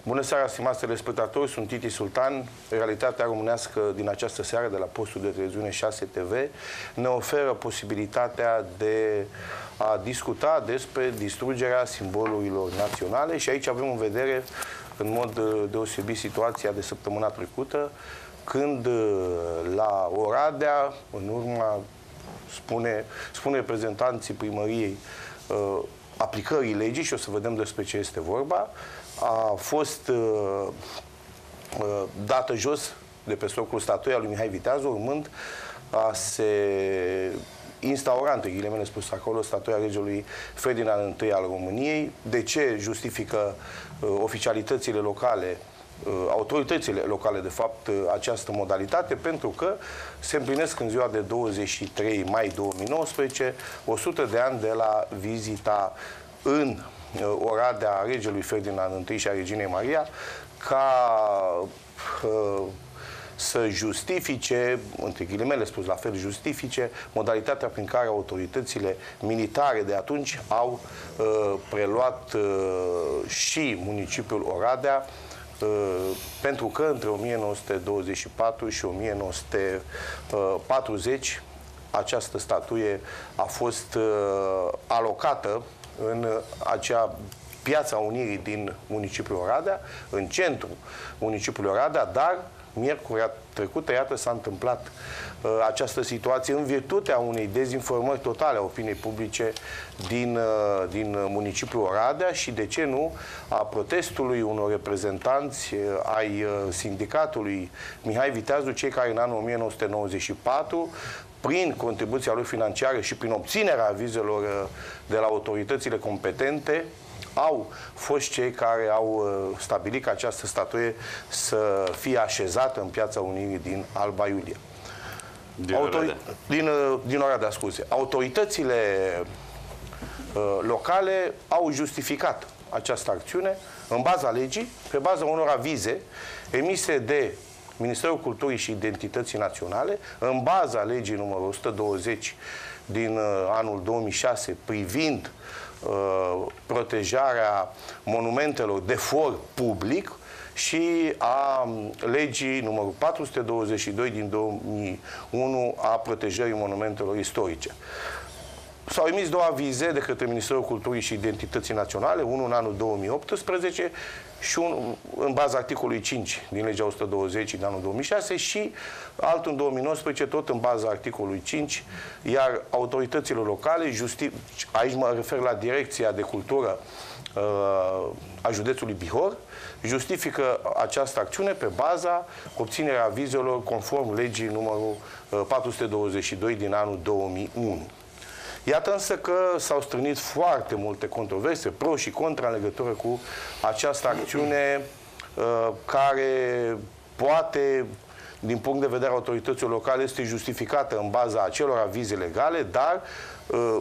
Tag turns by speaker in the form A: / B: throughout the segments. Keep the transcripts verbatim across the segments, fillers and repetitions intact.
A: Bună seara, stimați telespectatori, sunt Titi Sultan. Realitatea românească din această seară de la postul de televiziune șase T V ne oferă posibilitatea de a discuta despre distrugerea simbolurilor naționale și aici avem în vedere în mod deosebit situația de săptămâna trecută, când la Oradea, în urma, spune, spune reprezentanții primăriei, aplicării legii, și o să vedem despre ce este vorba, a fost uh, uh, dată jos de pe socul statuia lui Mihai Viteazu, urmând a se instaura, între ghilimele spus acolo, statuia regelui Ferdinand întâi al României. De ce justifică uh, oficialitățile locale, uh, autoritățile locale, de fapt, uh, această modalitate? Pentru că se împlinesc în ziua de douăzeci și trei mai două mii nouăsprezece o sută de ani de la vizita în Oradea regelui Ferdinand întâi și a reginei Maria, ca uh, să justifice, între ghilimele spus la fel, justifice modalitatea prin care autoritățile militare de atunci au uh, preluat uh, și municipiul Oradea, uh, pentru că între o mie nouă sute douăzeci și patru și o mie nouă sute patruzeci această statuie a fost uh, alocată în acea Piața Unirii din municipiul Oradea, în centrul municipiului Oradea, dar miercurea trecută, iată, s-a întâmplat uh, această situație în virtutea unei dezinformări totale a opiniei publice din, uh, din municipiul Oradea și, de ce nu, a protestului unor reprezentanți uh, ai uh, sindicatului Mihai Viteazu, cei care în anul o mie nouă sute nouăzeci și patru, prin contribuția lui financiară și prin obținerea avizelor uh, de la autoritățile competente, au fost cei care au uh, stabilit ca această statuie să fie așezată în Piața Unirii din Alba Iulia.
B: Din
A: Autori...
B: Oradea.
A: Din, uh, din Oradea, scuze. Autoritățile uh, locale au justificat această acțiune în baza legii, pe baza unor avize emise de Ministerul Culturii și Identității Naționale, în baza legii numărul o sută douăzeci din uh, anul două mii șase privind uh, protejarea monumentelor de for public și a legii numărul patru sute douăzeci și doi din două mii unu a protejării monumentelor istorice. S-au emis două avize de către Ministerul Culturii și Identității Naționale, unul în anul două mii optsprezece și un în baza articolului cinci din legea o sută douăzeci din anul două mii șase și altul în două mii nouăsprezece, tot în baza articolului cinci, iar autoritățile locale, justi... aici mă refer la Direcția de Cultură uh, a județului Bihor, justifică această acțiune pe baza obținerea avizelor conform legii numărul uh, patru sute douăzeci și doi din anul două mii unu. Iată însă că s-au strânit foarte multe controverse, pro și contra, în legătură cu această acțiune uh, care poate, din punct de vedere autorităților locale, este justificată în baza acelor avize legale, dar uh,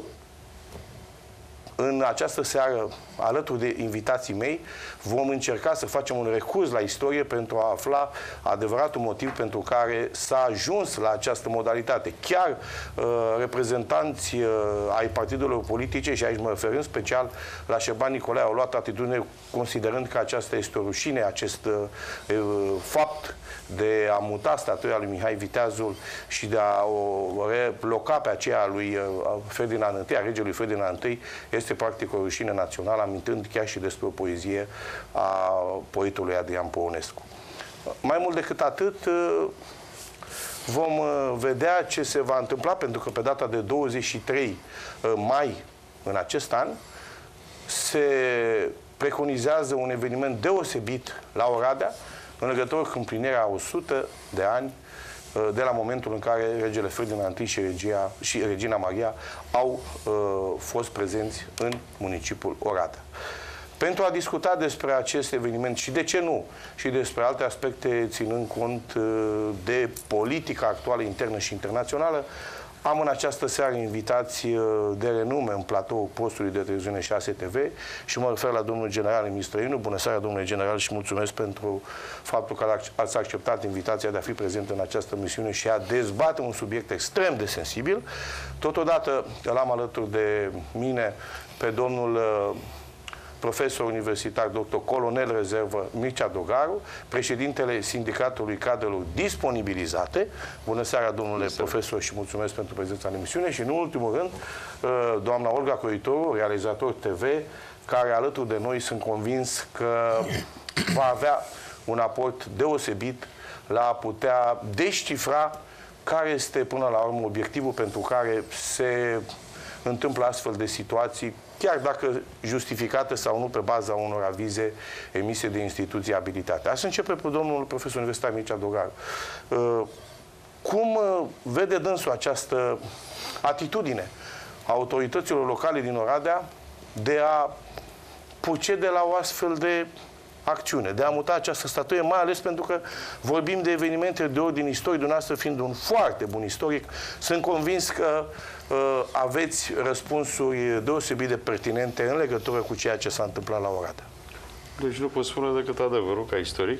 A: în această seară, alături de invitații mei, vom încerca să facem un recurs la istorie pentru a afla adevăratul motiv pentru care s-a ajuns la această modalitate. Chiar uh, reprezentanți uh, ai partidelor politice, și aici mă refer în special la Șerban Nicolae, au luat atitudine considerând că aceasta este o rușine, acest uh, fapt de a muta statuia lui Mihai Viteazul și de a o rebloca pe aceea lui Ferdinand întâi, a regelui Ferdinand întâi, este practic o rușine națională, amintând chiar și despre o poezie a poetului Adrian Păunescu. Mai mult decât atât, vom vedea ce se va întâmpla, pentru că pe data de douăzeci și trei mai în acest an se preconizează un eveniment deosebit la Oradea, în legătură cu împlinirea o sută de ani de la momentul în care regele Ferdinand întâi și, regia, și regina Maria au uh, fost prezenți în municipiul Oradea. Pentru a discuta despre acest eveniment și, de ce nu, și despre alte aspecte, ținând cont uh, de politica actuală internă și internațională, am în această seară invitați de renume în platoul postului de televiziune șase T V și mă refer la domnul general Emil Străinu. Bună seara, domnule general, și mulțumesc pentru faptul că ați acceptat invitația de a fi prezent în această misiune și a dezbate un subiect extrem de sensibil. Totodată îl am alături de mine pe domnul profesor universitar, doctor colonel rezervă Mircea Dogaru, președintele Sindicatului Cadrelor Disponibilizate. Bună seara, domnule profesor, și mulțumesc pentru prezența în emisiune. Și în ultimul rând, doamna Olga Croitoru, realizator T V, care alături de noi sunt convins că va avea un aport deosebit la a putea descifra care este până la urmă obiectivul pentru care se întâmplă astfel de situații, chiar dacă justificate sau nu pe baza unor avize emise de instituții abilitate. Aș începe pe domnul profesor universitar Mircea Dogaru. Cum vede dânsul această atitudine a autorităților locale din Oradea de a procede la o astfel de acțiune, de a muta această statuie, mai ales pentru că vorbim de evenimente de ordin istoric, dumneavoastră fiind un foarte bun istoric, sunt convins că uh, aveți răspunsuri deosebit de pertinente în legătură cu ceea ce s-a întâmplat la Oradea.
B: Deci nu pot spune decât adevărul, ca istoric.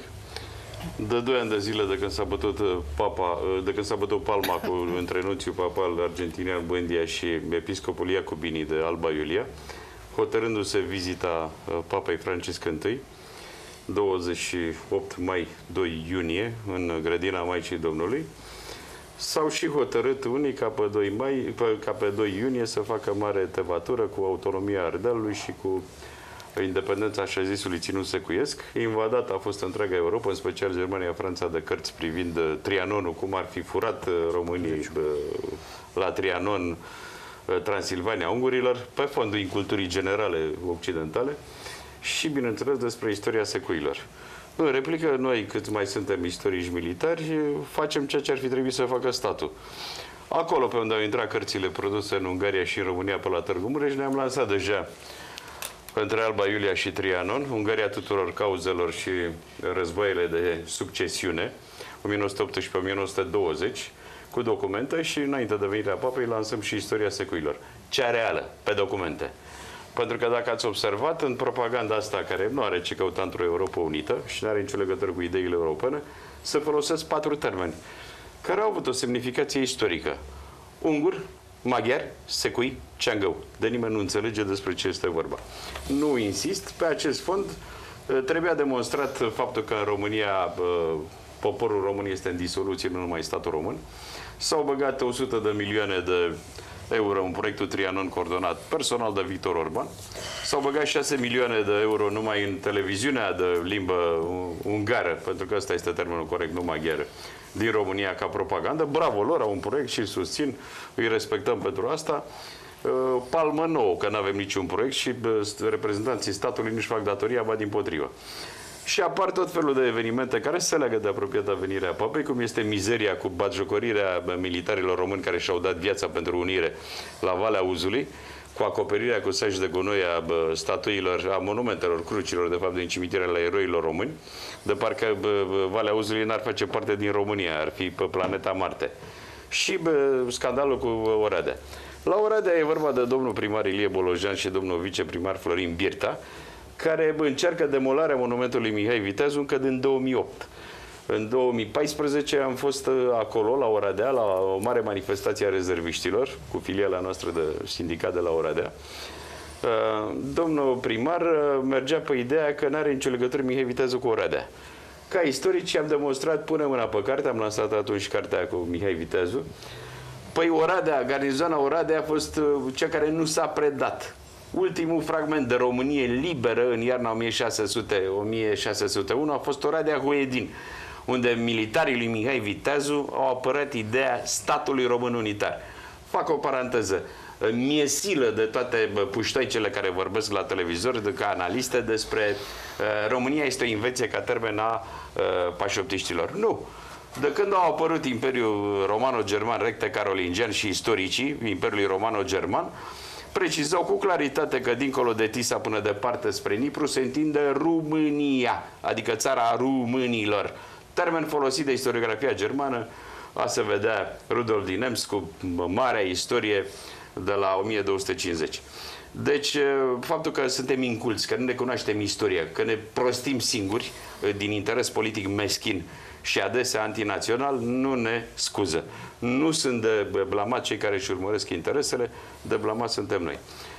B: De doi ani de zile de când s-a bătut papa, de când s-a bătut palma cu între nunțiul papal argentinian Buendia și episcopul Iacobini de Alba Iulia, hotărându-se vizita papei Francisc I, douăzeci și opt mai doi iunie, în grădina Maicii Domnului, s-au și hotărât unii ca pe doi mai, ca pe doi iunie să facă mare tevatură cu autonomia Ardealului și cu independența așa zisului ținut secuiesc. Invadată a fost întreaga Europa, în special Germania, Franța, de cărți privind Trianonul, cum ar fi furat românii la Trianon Transilvania ungurilor, pe fondul inculturii generale occidentale și, bineînțeles, despre istoria secuilor. În replică, noi, cât mai suntem istorici militari, facem ceea ce ar fi trebuit să facă statul. Acolo, pe unde au intrat cărțile produse în Ungaria și în România pe la Târgu Mureș, ne-am lansat deja între Alba Iulia și Trianon, Ungaria tuturor cauzelor și războaiele de succesiune, o mie nouă sute optsprezece - o mie nouă sute douăzeci, cu documente, și înainte de venirea papei lansăm și istoria secuilor. Cea reală, pe documente. Pentru că dacă ați observat, în propaganda asta, care nu are ce căuta într-o Europa unită și nu are nicio legătură cu ideile europene, se folosesc patru termeni care au avut o semnificație istorică. Ungur, maghiar, secui, ceangău. De nimeni nu înțelege despre ce este vorba. Nu insist, pe acest fond trebuia demonstrat faptul că în România poporul român este în disoluție, nu numai statul român. S-au băgat o sută de milioane de euro în proiectul Trianon, coordonat personal de Victor Orban. S-au băgat șase milioane de euro numai în televiziunea de limbă ungară, pentru că ăsta este termenul corect, nu maghiară, din România, ca propagandă. Bravo lor, au un proiect și îl susțin, îi respectăm pentru asta. Palmă nouă, că nu avem niciun proiect și reprezentanții statului nu-și fac datoria, ba dimpotrivă. Și apar tot felul de evenimente care se leagă de apropiata venire a papei, cum este mizeria cu batjocorirea militarilor români care și-au dat viața pentru unire la Valea Uzului, cu acoperirea cu saci de gunoi a statuilor, a monumentelor, crucilor, de fapt, din cimitirele eroilor români, de parcă Valea Uzului n-ar face parte din România, ar fi pe planeta Marte. Și bă, scandalul cu Oradea. La Oradea e vorba de domnul primar Ilie Bolojan și domnul viceprimar Florin Birta, care încearcă demolarea monumentului Mihai Viteazu încă din două mii opt. În două mii paisprezece am fost acolo, la Oradea, la o mare manifestație a rezerviștilor, cu filiala noastră de sindicat de la Oradea. Domnul primar mergea pe ideea că nu are nicio legătură Mihai Viteazu cu Oradea. Ca istorici am demonstrat, punem mâna pe carte, am lansat atunci cartea cu Mihai Viteazu. Păi Oradea, garnizoana Oradea a fost cea care nu s-a predat. Ultimul fragment de Românie liberă în iarna o mie șase sute - o mie șase sute unu a fost Oradea Huedin, unde militarii lui Mihai Viteazu au apărat ideea statului român unitar. Fac o paranteză. Mi-e silă de toate puștoicele care vorbesc la televizor, de ca analiste, despre uh, România este o invenție ca termen a uh, pașoptiștilor. Nu. De când au apărut Imperiul Romano-German, recte carolingian și istoricii Imperiului Romano-German, precizau cu claritate că dincolo de Tisa până departe spre Nipru se întinde România, adică țara românilor. Termen folosit de istoriografia germană, a se vedea Rudolf din Ems cu marea istorie de la o mie două sute cincizeci. Deci, faptul că suntem inculți, că nu ne cunoaștem istoria, că ne prostim singuri din interes politic meschin și adesea antinațional, nu ne scuză. Nu sunt de blamat cei care își urmăresc interesele, de blamat suntem noi.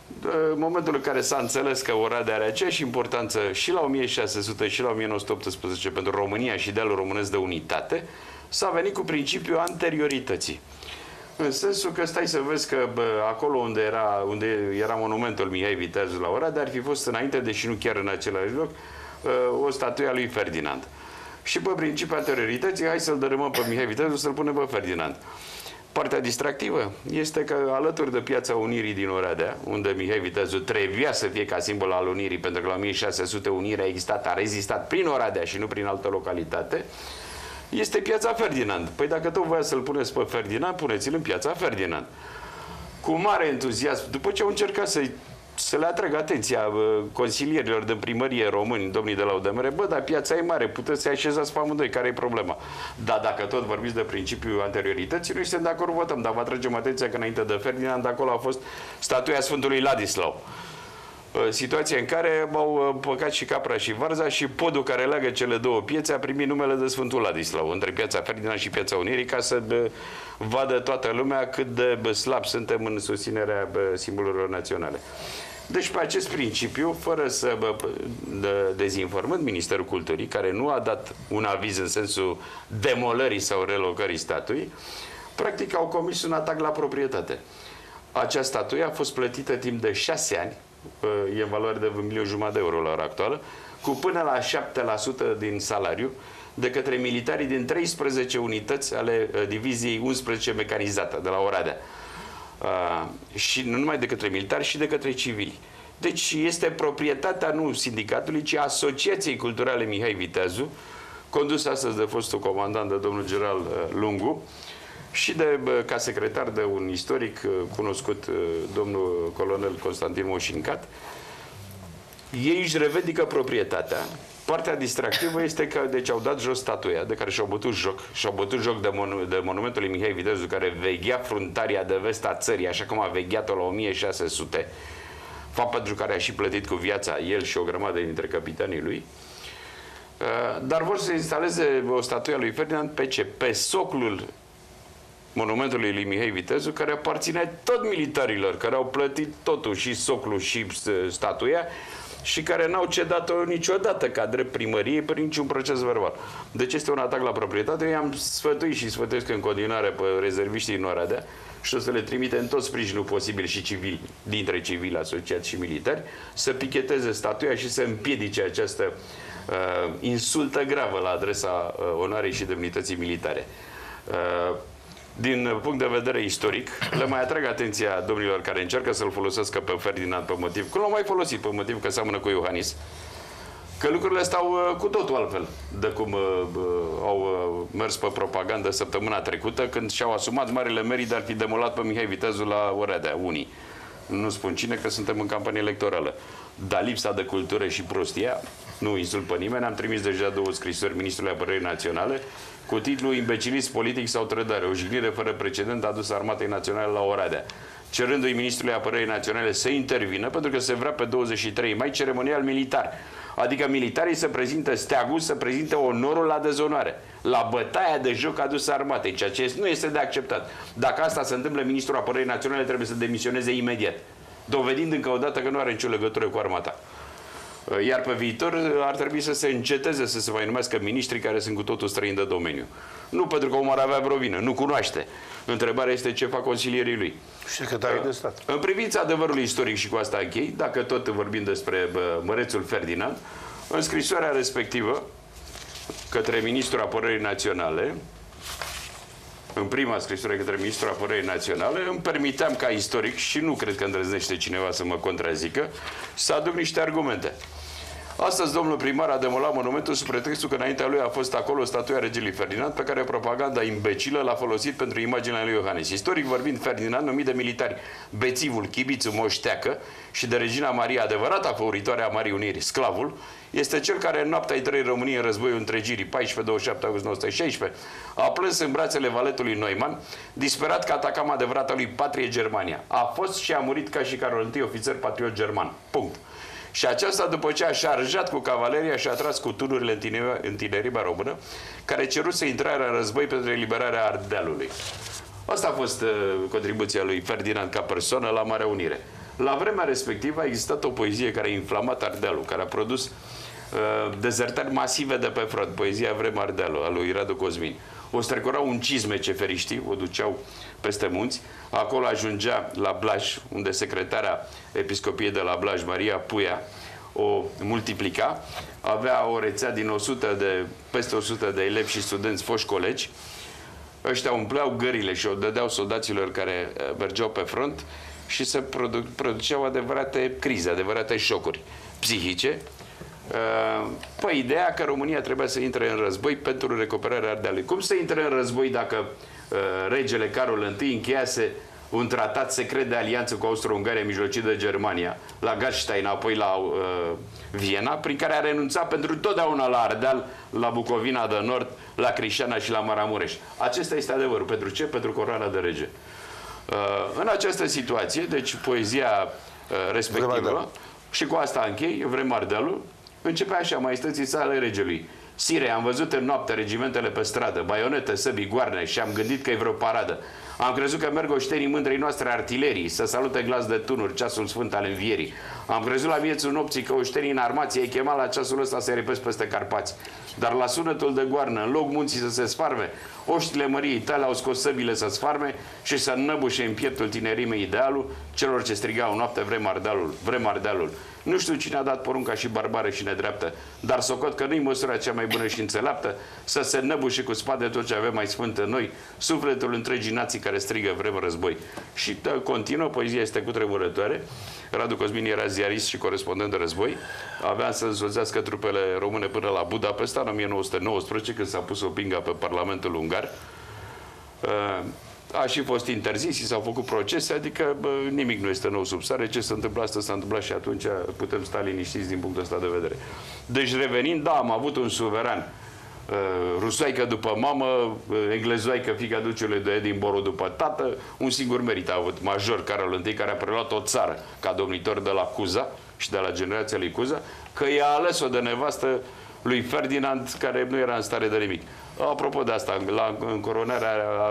B: în momentul în care s-a înțeles că Oradea are aceeași importanță și la o mie șase sute și la o mie nouă sute optsprezece pentru România și idealul românesc de unitate, s-a venit cu principiul anteriorității. În sensul că stai să vezi că bă, acolo unde era, unde era monumentul Mihai Viteazu la Oradea ar fi fost înainte, deși nu chiar în același loc, o statuie a lui Ferdinand. Și pe principiul anteriorității, hai să-l dărâmăm pe Mihai Viteazu, să-l punem pe Ferdinand. Partea distractivă este că alături de Piața Unirii din Oradea, unde Mihai Viteazu trebuia să fie ca simbol al Unirii, pentru că la o mie șase sute Unirea a existat, a rezistat prin Oradea și nu prin altă localitate, este Piața Ferdinand. Păi dacă tot voia să-l puneți pe Ferdinand, puneți-l în Piața Ferdinand. Cu mare entuziasm, după ce au încercat să să le atrag atenția uh, consilierilor de primărie români, domnii de la U D M R, bă, dar piața e mare, puteți să-i așezați pe amândoi, care e problema? Dar dacă tot vorbiți de principiul anteriorității, noi suntem de acord, votăm, dar vă atragem atenția că înainte de Ferdinand, acolo a fost statuia Sfântului Ladislau. Uh, situația în care au uh, păcat și capra și varza și podul care leagă cele două piețe a primit numele de Sfântul Ladislau, între Piața Ferdinand și Piața Unirii, ca să uh, vadă toată lumea cât de uh, slab suntem în susținerea uh, simbolurilor naționale. Deci, pe acest principiu, fără să bă, de, dezinformând Ministerul Culturii, care nu a dat un aviz în sensul demolării sau relocării statuii, practic au comis un atac la proprietate. Acea statuie a fost plătită timp de șase ani, e în valoare de un milion jumătate de euro la ora actuală, cu până la șapte la sută din salariu, de către militarii din treisprezece unități ale diviziei unsprezece mecanizată de la Oradea. Uh, și nu numai de către militari, și de către civili. Deci este proprietatea nu sindicatului, ci a Asociației Culturale Mihai Viteazu, condus astăzi de fostul comandant, de domnul general uh, Lungu, și de, uh, ca secretar de un istoric uh, cunoscut, uh, domnul colonel Constantin Moșincat. Ei își revendică proprietatea. Partea distractivă este că deci au dat jos statuia de care și-au bătut joc. Și-au bătut joc de, monu de monumentul lui Mihai Viteazu, care veghea fruntaria de vest a țării, așa cum a vegheat-o la o mie șase sute. Fapt pentru care a și plătit cu viața el și o grămadă dintre capitanii lui. Dar vor să instaleze o statuie a lui Ferdinand pe ce? Pe soclul monumentului lui Mihai Viteazu, care aparține tot militarilor, care au plătit totul, și soclul și statuia, și care n-au cedat-o niciodată ca drept primărie prin niciun proces verbal. Deci este un atac la proprietate. Eu i-am sfătuit și sfătuiesc în continuare pe rezerviștii din Oradea și o să le trimite în tot sprijinul posibil și civili, dintre civili, asociați și militari, să picheteze statuia și să împiedice această uh, insultă gravă la adresa uh, onoarei și demnității militare. Uh, Din punct de vedere istoric, le mai atrag atenția domnilor care încearcă să-l folosească pe Ferdinand pe motiv, că l-au mai folosit pe motiv că seamănă cu Iohannis, că lucrurile stau uh, cu totul altfel de cum uh, uh, au uh, mers pe propagandă săptămâna trecută, când și-au asumat marele merit de a fi demolat pe Mihai Viteazu la Oradea, unii. Nu spun cine, că suntem în campanie electorală. Dar lipsa de cultură și prostia, nu insult pe nimeni, am trimis deja două scrisori Ministrului Apărării Naționale cu titlul Imbecilism politic sau trădare, o jignire fără precedent adusă Armatei Naționale la Oradea, cerându-i Ministrului Apărării Naționale să intervină, pentru că se vrea pe douăzeci și trei mai ceremonial militar. Adică militarii să prezinte steagul, să prezinte onorul la dezonoare, la bătaia de joc adusă armatei, ceea ce nu este de acceptat. Dacă asta se întâmplă, Ministrul Apărării Naționale trebuie să demisioneze imediat, dovedind încă o dată că nu are nicio legătură cu armata. Iar pe viitor ar trebui să se înceteze să se mai numească miniștri care sunt cu totul străini de domeniu. Nu pentru că omul ar avea vreo vină, nu cunoaște. Întrebarea este ce fac consilierii lui.
A: Secretarii de stat.
B: În privința adevărului istoric, și cu asta închei, dacă tot vorbim despre bă, mărețul Ferdinand, în scrisoarea respectivă către Ministrul Apărării Naționale, în prima scrisoare către Ministrul Apărării Naționale, îmi permiteam ca istoric, și nu cred că îndrăznește cineva să mă contrazică, să aduc niște argumente. Astăzi, domnul primar a demolat monumentul sub pretextul că înaintea lui a fost acolo statuia regelui Ferdinand, pe care propaganda imbecilă l-a folosit pentru imaginea lui Iohannis. Istoric vorbind, Ferdinand, numit de militari bețivul, chibițul, moșteacă, și de regina Maria, adevărata făuritoare a Marii Uniri, sclavul, este cel care în noaptea intrării României în războiul întregirii, paisprezece douăzeci și șapte august o mie nouă sute șaisprezece, a plâns în brațele valetului Neumann, disperat că atacam adevărata lui patrie Germania. A fost și a murit ca și Carol I, ofițer patriot german. Punct. Și aceasta după ce a șarjat cu cavaleria și a tras cu tunurile în tinerimea română, care ceruse intrarea în război pentru eliberarea Ardealului. Asta a fost uh, contribuția lui Ferdinand ca persoană la Marea Unire. La vremea respectivă a existat o poezie care a inflamat Ardealul, care a produs uh, dezertări masive de pe front, poezia Vrem Ardealul, a lui Radu Cosmin. O strecurau în cizme ceferiștii, o duceau peste munți, acolo ajungea la Blaj, unde secretarea episcopiei de la Blaj, Maria Puia, o multiplica, avea o rețea din o sută de, peste o sută de elevi și studenți, foști colegi. Ăștia umpleau gările și o dădeau soldaților care mergeau pe front și se produ produceau adevărate crize, adevărate șocuri psihice. Păi, ideea că România trebuia să intre în război pentru recuperarea Ardealului. Cum să intre în război dacă regele Carol I încheiase un tratat secret de alianță cu Austro-Ungaria, mijlocit de Germania, la Gastein, apoi la uh, Viena, prin care a renunțat pentru totdeauna la Ardeal, la Bucovina de Nord, la Crișana și la Maramureș. Acesta este adevărul. Pentru ce? Pentru coroana de rege. Uh, în această situație, deci poezia uh, respectivă, și cu asta închei, Vrem Ardealul, începe așa, maestății sale regelui. Sire, am văzut în noapte regimentele pe stradă, baionete, săbii, goarne și am gândit că e vreo paradă. Am crezut că merg oștenii mândrei noastre artilerii să salute glas de tunuri, ceasul sfânt al învierii. Am crezut la viețul nopții că oștenii în armație ai chemat la ceasul ăsta să-i repezi peste Carpați. Dar la sunetul de goarnă, în loc munții să se sfarme, oștile măriei tale au scos săbile să sfarme și să înnăbușe în pieptul tinerimei idealul celor ce strigau noapte Vrem Ardealul, Vrem Ardealul. Nu știu cine a dat porunca și barbară și nedreaptă, dar socot că nu-i măsura cea mai bună și înțeleaptă să se înnăbușe cu spade tot ce avem mai sfânt în noi, sufletul întregii nații care strigă Vrem război. Și da, continuă, poezia este cutremurătoare. Radu Cosmin era ziarist și corespondent de război, avea să însoțească trupele române până la Budapesta în o mie nouă sute nouăsprezece, când s-a pus o pingă pe Parlamentul Ungar. A și fost interzis și s-au făcut procese, adică bă, nimic nu este nou sub soare. Ce se întâmplă asta s-a întâmplat și atunci, putem sta liniștiți din punctul ăsta de vedere. Deci revenind, da, am avut un suveran, uh, rusoaică după mamă, uh, englezoaică fiica ducelui de Edinburgh după tată, un singur merit a avut, major Carol I, care a preluat o țară ca domnitor de la Cuza și de la generația lui Cuza, că i-a ales-o de nevastă lui Ferdinand, care nu era în stare de nimic. Apropo de asta, la încoronarea a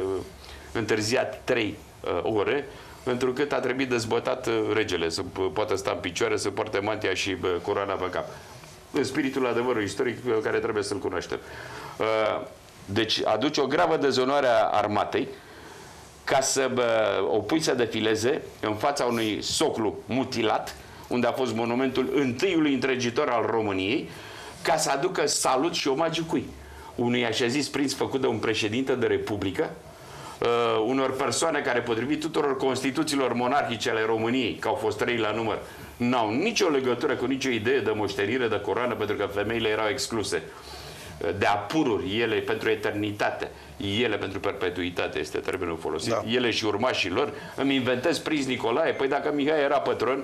B: întârziat trei uh, ore, întrucât a trebuit dezbătat uh, regele, să poată sta în picioare, să poarte mantia și uh, coroana pe cap. În spiritul adevărului istoric uh, care trebuie să-l cunoaștem. Uh, deci aduce o gravă dezonoare a armatei ca să uh, o pui să defileze în fața unui soclu mutilat, unde a fost monumentul întâiului întregitor al României, ca să aducă salut și omagiu cui? Unui așa zis prinț făcut de un președinte de Republică, uh, unor persoane care, potrivit tuturor constituțiilor monarhice ale României, că au fost trei la număr, n-au nicio legătură cu nicio idee de moștenire, de coroană, pentru că femeile erau excluse. De apururi, ele pentru eternitate, ele pentru perpetuitate, este termenul folosit, da. Ele și urmașii lor. Îmi inventez prinț Nicolae, păi dacă Mihai era patron,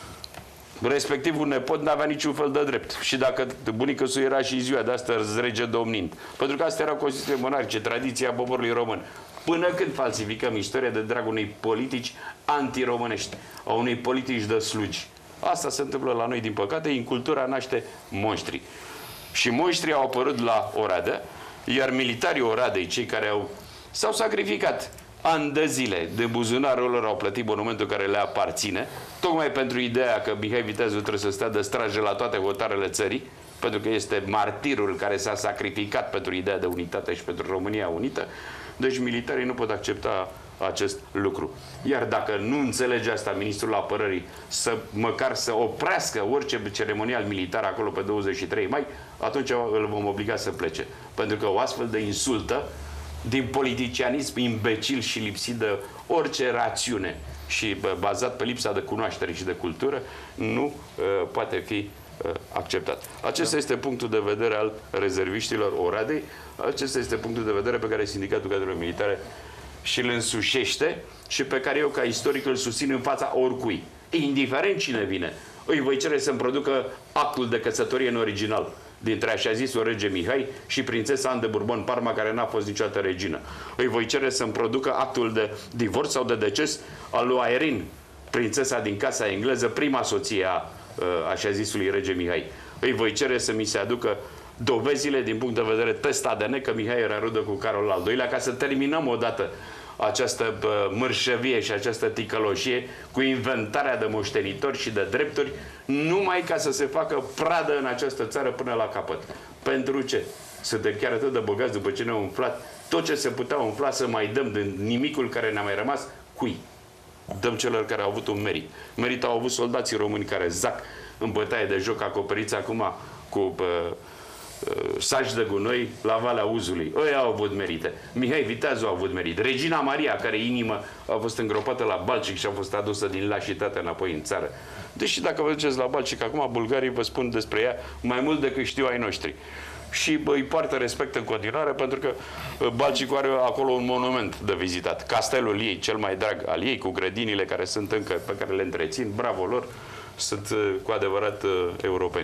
B: respectiv un nepot n-avea niciun fel de drept. Și dacă bunica su era și ziua de astăzi rege domnind. Pentru că astea erau constituții monarhice, tradiția poporului român. Până când falsificăm istoria de dragul unei politici antiromânești, a unei politici de slugi. Asta se întâmplă la noi, din păcate, în cultura naște monștri. Și monștrii au apărut la Oradea, iar militarii Oradei, cei care au s-au sacrificat ani de zile, de buzunarul lor au plătit monumentul care le aparține, tocmai pentru ideea că Mihai Viteazu trebuie să stea de strajă la toate hotarele țării, pentru că este martirul care s-a sacrificat pentru ideea de unitate și pentru România unită. Deci militarii nu pot accepta acest lucru. Iar dacă nu înțelege asta ministrul apărării, să măcar să oprească orice ceremonial militar acolo pe douăzeci și trei mai, atunci îl vom obliga să plece. Pentru că o astfel de insultă, din politicianism imbecil și lipsit de orice rațiune și bazat pe lipsa de cunoaștere și de cultură, nu uh, poate fi uh, acceptat. Acesta este punctul de vedere al rezerviștilor Oradei, acesta este punctul de vedere pe care Sindicatul Cadrelor Militare și îl însușește și pe care eu, ca istoric, îl susțin în fața oricui. Indiferent cine vine, îi voi cere să-mi producă actul de căsătorie în original dintre așa zisul rege Mihai și prințesa Anne de Bourbon Parma, care n-a fost niciodată regină. Îi voi cere să-mi producă actul de divorț sau de deces al lui Irene, prințesa din casa engleză, prima soție a așa zisului rege Mihai. Îi voi cere să mi se aducă dovezile din punct de vedere test A D N că Mihai era rudă cu Carol al doilea, ca să terminăm odată această mărșăvie și această ticăloșie cu inventarea de moștenitori și de drepturi, numai ca să se facă pradă în această țară până la capăt. Pentru ce? Suntem chiar atât de băgați după ce ne-au umflat tot ce se putea umfla, să mai dăm din nimicul care ne-a mai rămas? Cui? Dăm celor care au avut un merit. Merit au avut soldații români care zac în bătaie de joc acoperiți acum cu uh, uh, saci de gunoi la Valea Uzului. Ăia au avut merite. Mihai Viteazu a avut merit. Regina Maria, care inimă a fost îngropată la Balcic și a fost adusă din lașitate înapoi în țară. Deși dacă vă duceți la Balcic, acum bulgarii vă spun despre ea mai mult decât știu ai noștri. Și bă, îi poartă respect în continuare, pentru că Balcicul are acolo un monument de vizitat. Castelul ei, cel mai drag al ei, cu grădinile care sunt încă, pe care le întrețin, bravo lor, sunt cu adevărat europeni.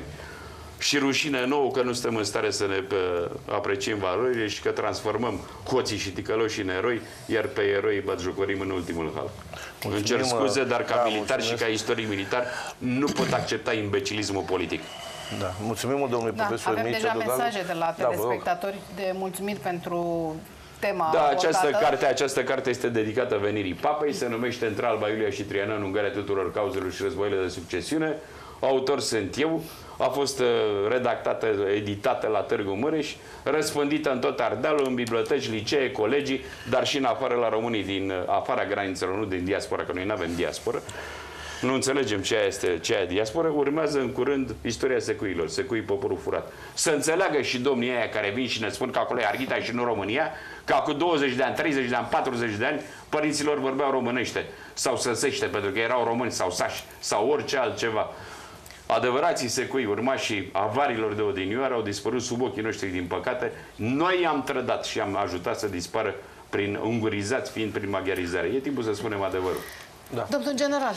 B: Și rușine nouă că nu suntem în stare să ne apreciem valorile și că transformăm hoții și ticăloșii în eroi, iar pe eroi batjocorim în ultimul hal. Îmi cer scuze, dar ca da, militar mulțumesc. Și ca istoric militar nu pot accepta imbecilismul politic.
A: Da. Mulțumim mult, domnule
C: da,
A: profesor
C: avem
A: Mircea
C: deja
A: Dogalu.
C: mesaje de la telespectatori da, de mulțumiri pentru tema
B: Da, această
C: votată.
B: carte, această carte este dedicată venirii Papei, se numește Între Alba Iulia și Trianon, Ungaria tuturor cauzelor și războaiele de succesiune. Autor sunt eu, a fost redactată, editată la Târgu Mureș, răspândită în tot Ardealul, în biblioteci, licee, colegii, dar și în afară la românii din afara granițelor, nu din diaspora, că noi nu avem diasporă. Nu înțelegem ce este ce e diaspora. Urmează în curând istoria secuilor, secui poporul furat. Să înțeleagă și domnii aia care vin și ne spun că acolo e Arghita și nu România, că acum douăzeci de ani, treizeci de ani, patruzeci de ani, părinților vorbeau românește sau săsește, pentru că erau români sau sași sau orice altceva. Adevărații secui, urmașii avarilor de odinioară, au dispărut sub ochii noștri, din păcate. Noi i-am trădat și am ajutat să dispară prin ungurizați, fiind prin maghiarizare. E timpul să spunem adevărul.
C: Da. Domnul general.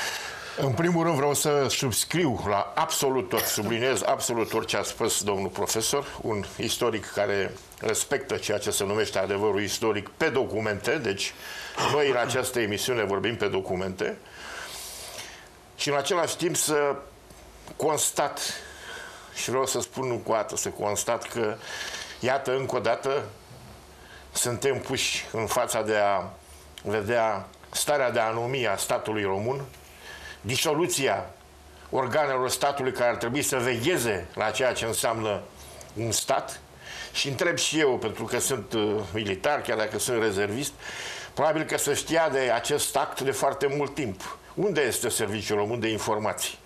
D: În primul rând vreau să subscriu la absolut tot, subliniez absolut tot ce a spus domnul profesor, un istoric care respectă ceea ce se numește adevărul istoric pe documente, deci noi în această emisiune vorbim pe documente și în același timp să constat, și vreau să spun încă o dată, să constat că, iată, încă o dată, suntem puși în fața de a vedea starea de anomie a statului român, disoluția organelor statului care ar trebui să vegheze la ceea ce înseamnă un stat. Și întreb și eu, pentru că sunt uh, militar, chiar dacă sunt rezervist, probabil că se știa de acest act de foarte mult timp. Unde este Serviciul Român de Informații?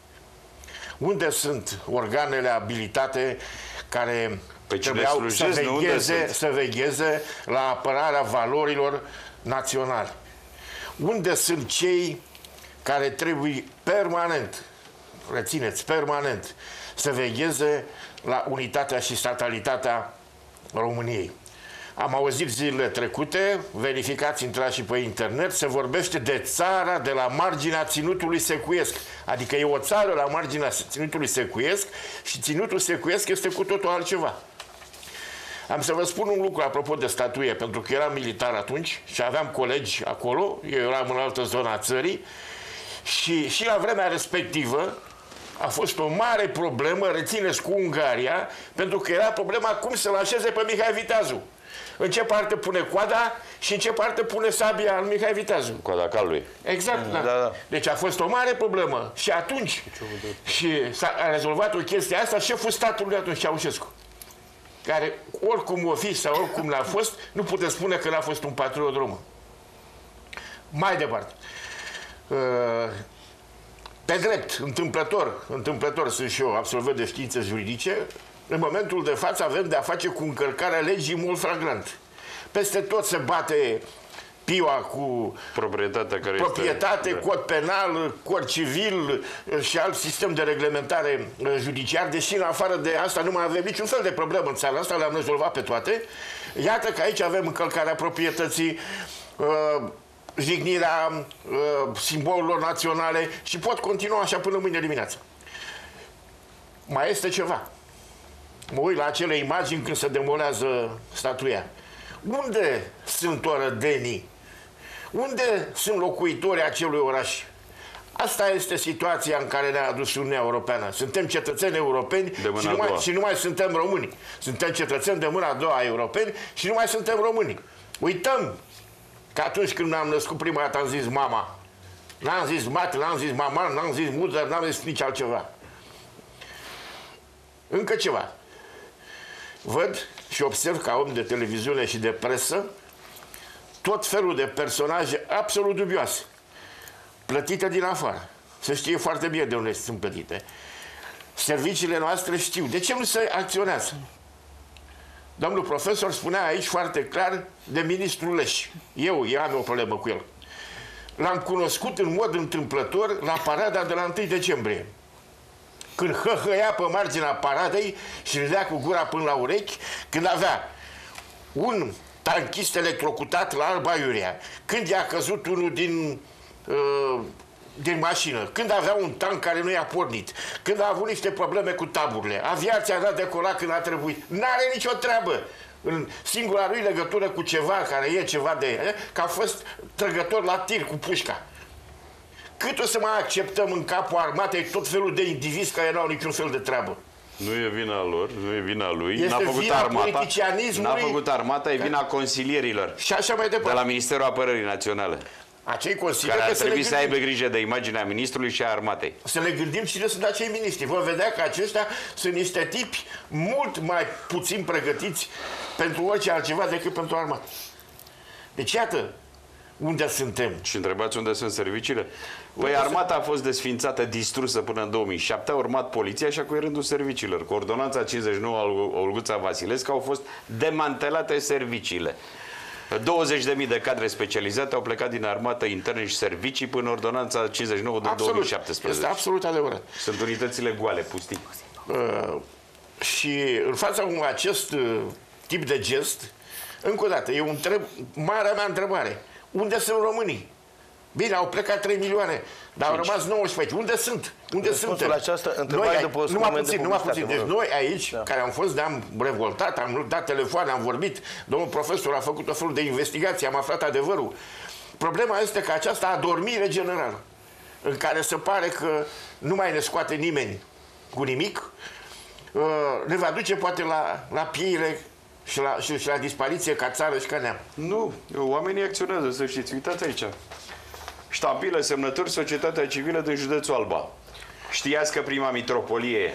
D: Unde sunt organele abilitate care trebuiau să vegheze, să vegheze la apărarea valorilor naționale? Unde sunt cei care trebuie permanent, rețineți, permanent, să vegheze la unitatea și statalitatea României? Am auzit zilele trecute, verificați, intrați și pe internet, se vorbește de țara de la marginea ținutului secuiesc. Adică e o țară la marginea ținutului secuiesc și ținutul secuiesc este cu totul altceva. Am să vă spun un lucru apropo de statuie, pentru că eram militar atunci și aveam colegi acolo, eu eram în altă zonă a țării și, și la vremea respectivă a fost o mare problemă, rețineți, cu Ungaria, pentru că era problema cum să-l așeze pe Mihai Viteazu. În ce parte pune coada și în ce parte pune sabia al Mihai Viteazu.
B: Coada calului.
D: Exact, da. Da, da. Deci a fost o mare problemă și atunci și s-a rezolvat o chestie asta șeful statului atunci, Ceaușescu, care oricum o fi sau oricum l-a fost, nu puteți spune că n-a fost un patriot român. Mai departe. Pe drept, întâmplător, întâmplător sunt și eu absolvent de științe juridice, în momentul de față avem de a face cu încălcarea legii mult flagrant. Peste tot se bate piua cu
B: proprietatea, care
D: proprietate,
B: este,
D: cod penal, cod civil și alt sistem de reglementare judiciar, deși în afară de asta nu mai avem niciun fel de problemă în țara asta, le-am rezolvat pe toate. Iată că aici avem încălcarea proprietății, uh, jignirea uh, simbolurilor naționale și pot continua așa până mâine dimineață. Mai este ceva. Mă uit la acele imagini când se demolează statuia. Unde sunt orădenii? Unde sunt locuitorii acelui oraș? Asta este situația în care ne-a adus Uniunea Europeană. Suntem cetățeni europeni și nu, mai, și nu mai suntem români. Suntem cetățeni de mâna a doua europeni și nu mai suntem români. Uităm Că atunci când m-am născut prima dată am zis mama. N-am zis mate, n-am zis mama, n-am zis muză, n-am zis nici altceva. Încă ceva. Văd și observ ca om de televiziune și de presă tot felul de personaje absolut dubioase, plătite din afară. Se știe foarte bine de unde sunt plătite. Serviciile noastre știu. De ce nu se acționează? Domnul profesor spunea aici foarte clar de ministrul Leș. Eu, eu am o problemă cu el. L-am cunoscut în mod întâmplător la parada de la întâi decembrie. Când hăhăia pe marginea paradei și râdea cu gura până la urechi, când avea un tanchist electrocutat la Alba Iulia, când i-a căzut unul din, uh, din mașină, când avea un tank care nu i-a pornit, când a avut niște probleme cu taburile, aviația a dat decola când a trebuit. N-are nicio treabă. În singura lui legătură cu ceva care e ceva de... Eh, că a fost trăgător la tir cu pușca. Cât o să mai acceptăm în capul armatei tot felul de indivizi care n-au niciun fel de treabă?
B: Nu e vina lor, nu e vina lui.
D: Este
B: N-a făcut
D: vina
B: armata.
D: politicianismului.
B: N-a făcut armata, e vina consilierilor.
D: Și așa mai departe.
B: De la Ministerul Apărării Naționale.
D: Acei consilieri
B: care ar
D: să
B: trebui
D: ne
B: să aibă grijă de imaginea ministrului și a armatei.
D: Să ne gândim cine sunt acei miniștri. Vom vedea că aceștia sunt niște tipi mult mai puțin pregătiți pentru orice altceva decât pentru armată. Deci iată unde suntem.
B: Și întrebați unde sunt serviciile? Păi armata a fost desfințată, distrusă până în două mii șapte, a urmat poliția și a cu rândul serviciilor. Cu ordonanța cincizeci și nouă al Olguța Vasilescu au fost demantelate serviciile. douăzeci de mii de cadre specializate au plecat din armată, interne și servicii până ordonanța cincizeci și nouă din două mii șaptesprezece.
D: Este absolut adevărat.
B: Sunt unitățile goale, pustii.
D: Uh, și în fața unui acest uh, tip de gest, încă o dată, eu întreb, marea mea întrebare, unde sunt românii? Bine, au plecat trei milioane, dar au rămas nouăsprezece. Unde sunt? Unde suntem?
A: La această întrebare
D: noi,
A: după
D: numai puțin, numai puțin. Deci noi aici,
A: da.
D: care am fost, ne-am revoltat, am dat telefoane, am vorbit, domnul profesor a făcut o fel de investigație, am aflat adevărul. Problema este că această adormire generală, în care se pare că nu mai ne scoate nimeni cu nimic, ne va duce poate la, la pieire și la, și, și la dispariție ca țară și ca neam.
B: Nu, oamenii acționează, să știți. Uitați aici. Ștampilă, semnături, Societatea Civilă din județul Alba. Știați că prima mitropolie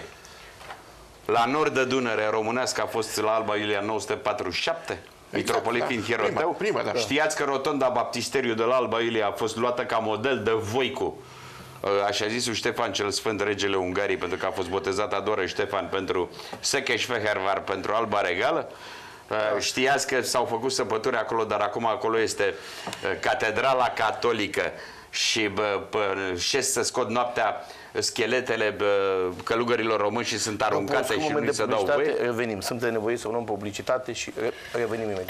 B: la nord de Dunăre românească a fost la Alba Iulia în nouă sute patruzeci și șapte? Exact, mitropolie da. fiind Hieroteu.
D: Prima, prima, da.
B: Știați că rotonda Baptisteriu de la Alba Iulia a fost luată ca model de Voicu, așa zisul Ștefan cel Sfânt, regele Ungariei, pentru că a fost botezat Adoră Ștefan pentru Sekeș-Fehervar, pentru Alba Regală. Da. Știați că s-au făcut săpături acolo, dar acum acolo este catedrala catolică și bă, bă, șes să scot noaptea scheletele bă, călugărilor români și sunt aruncate și nu se dau voie.
A: Revenim. Suntem nevoiți să luăm publicitate și revenim imediat.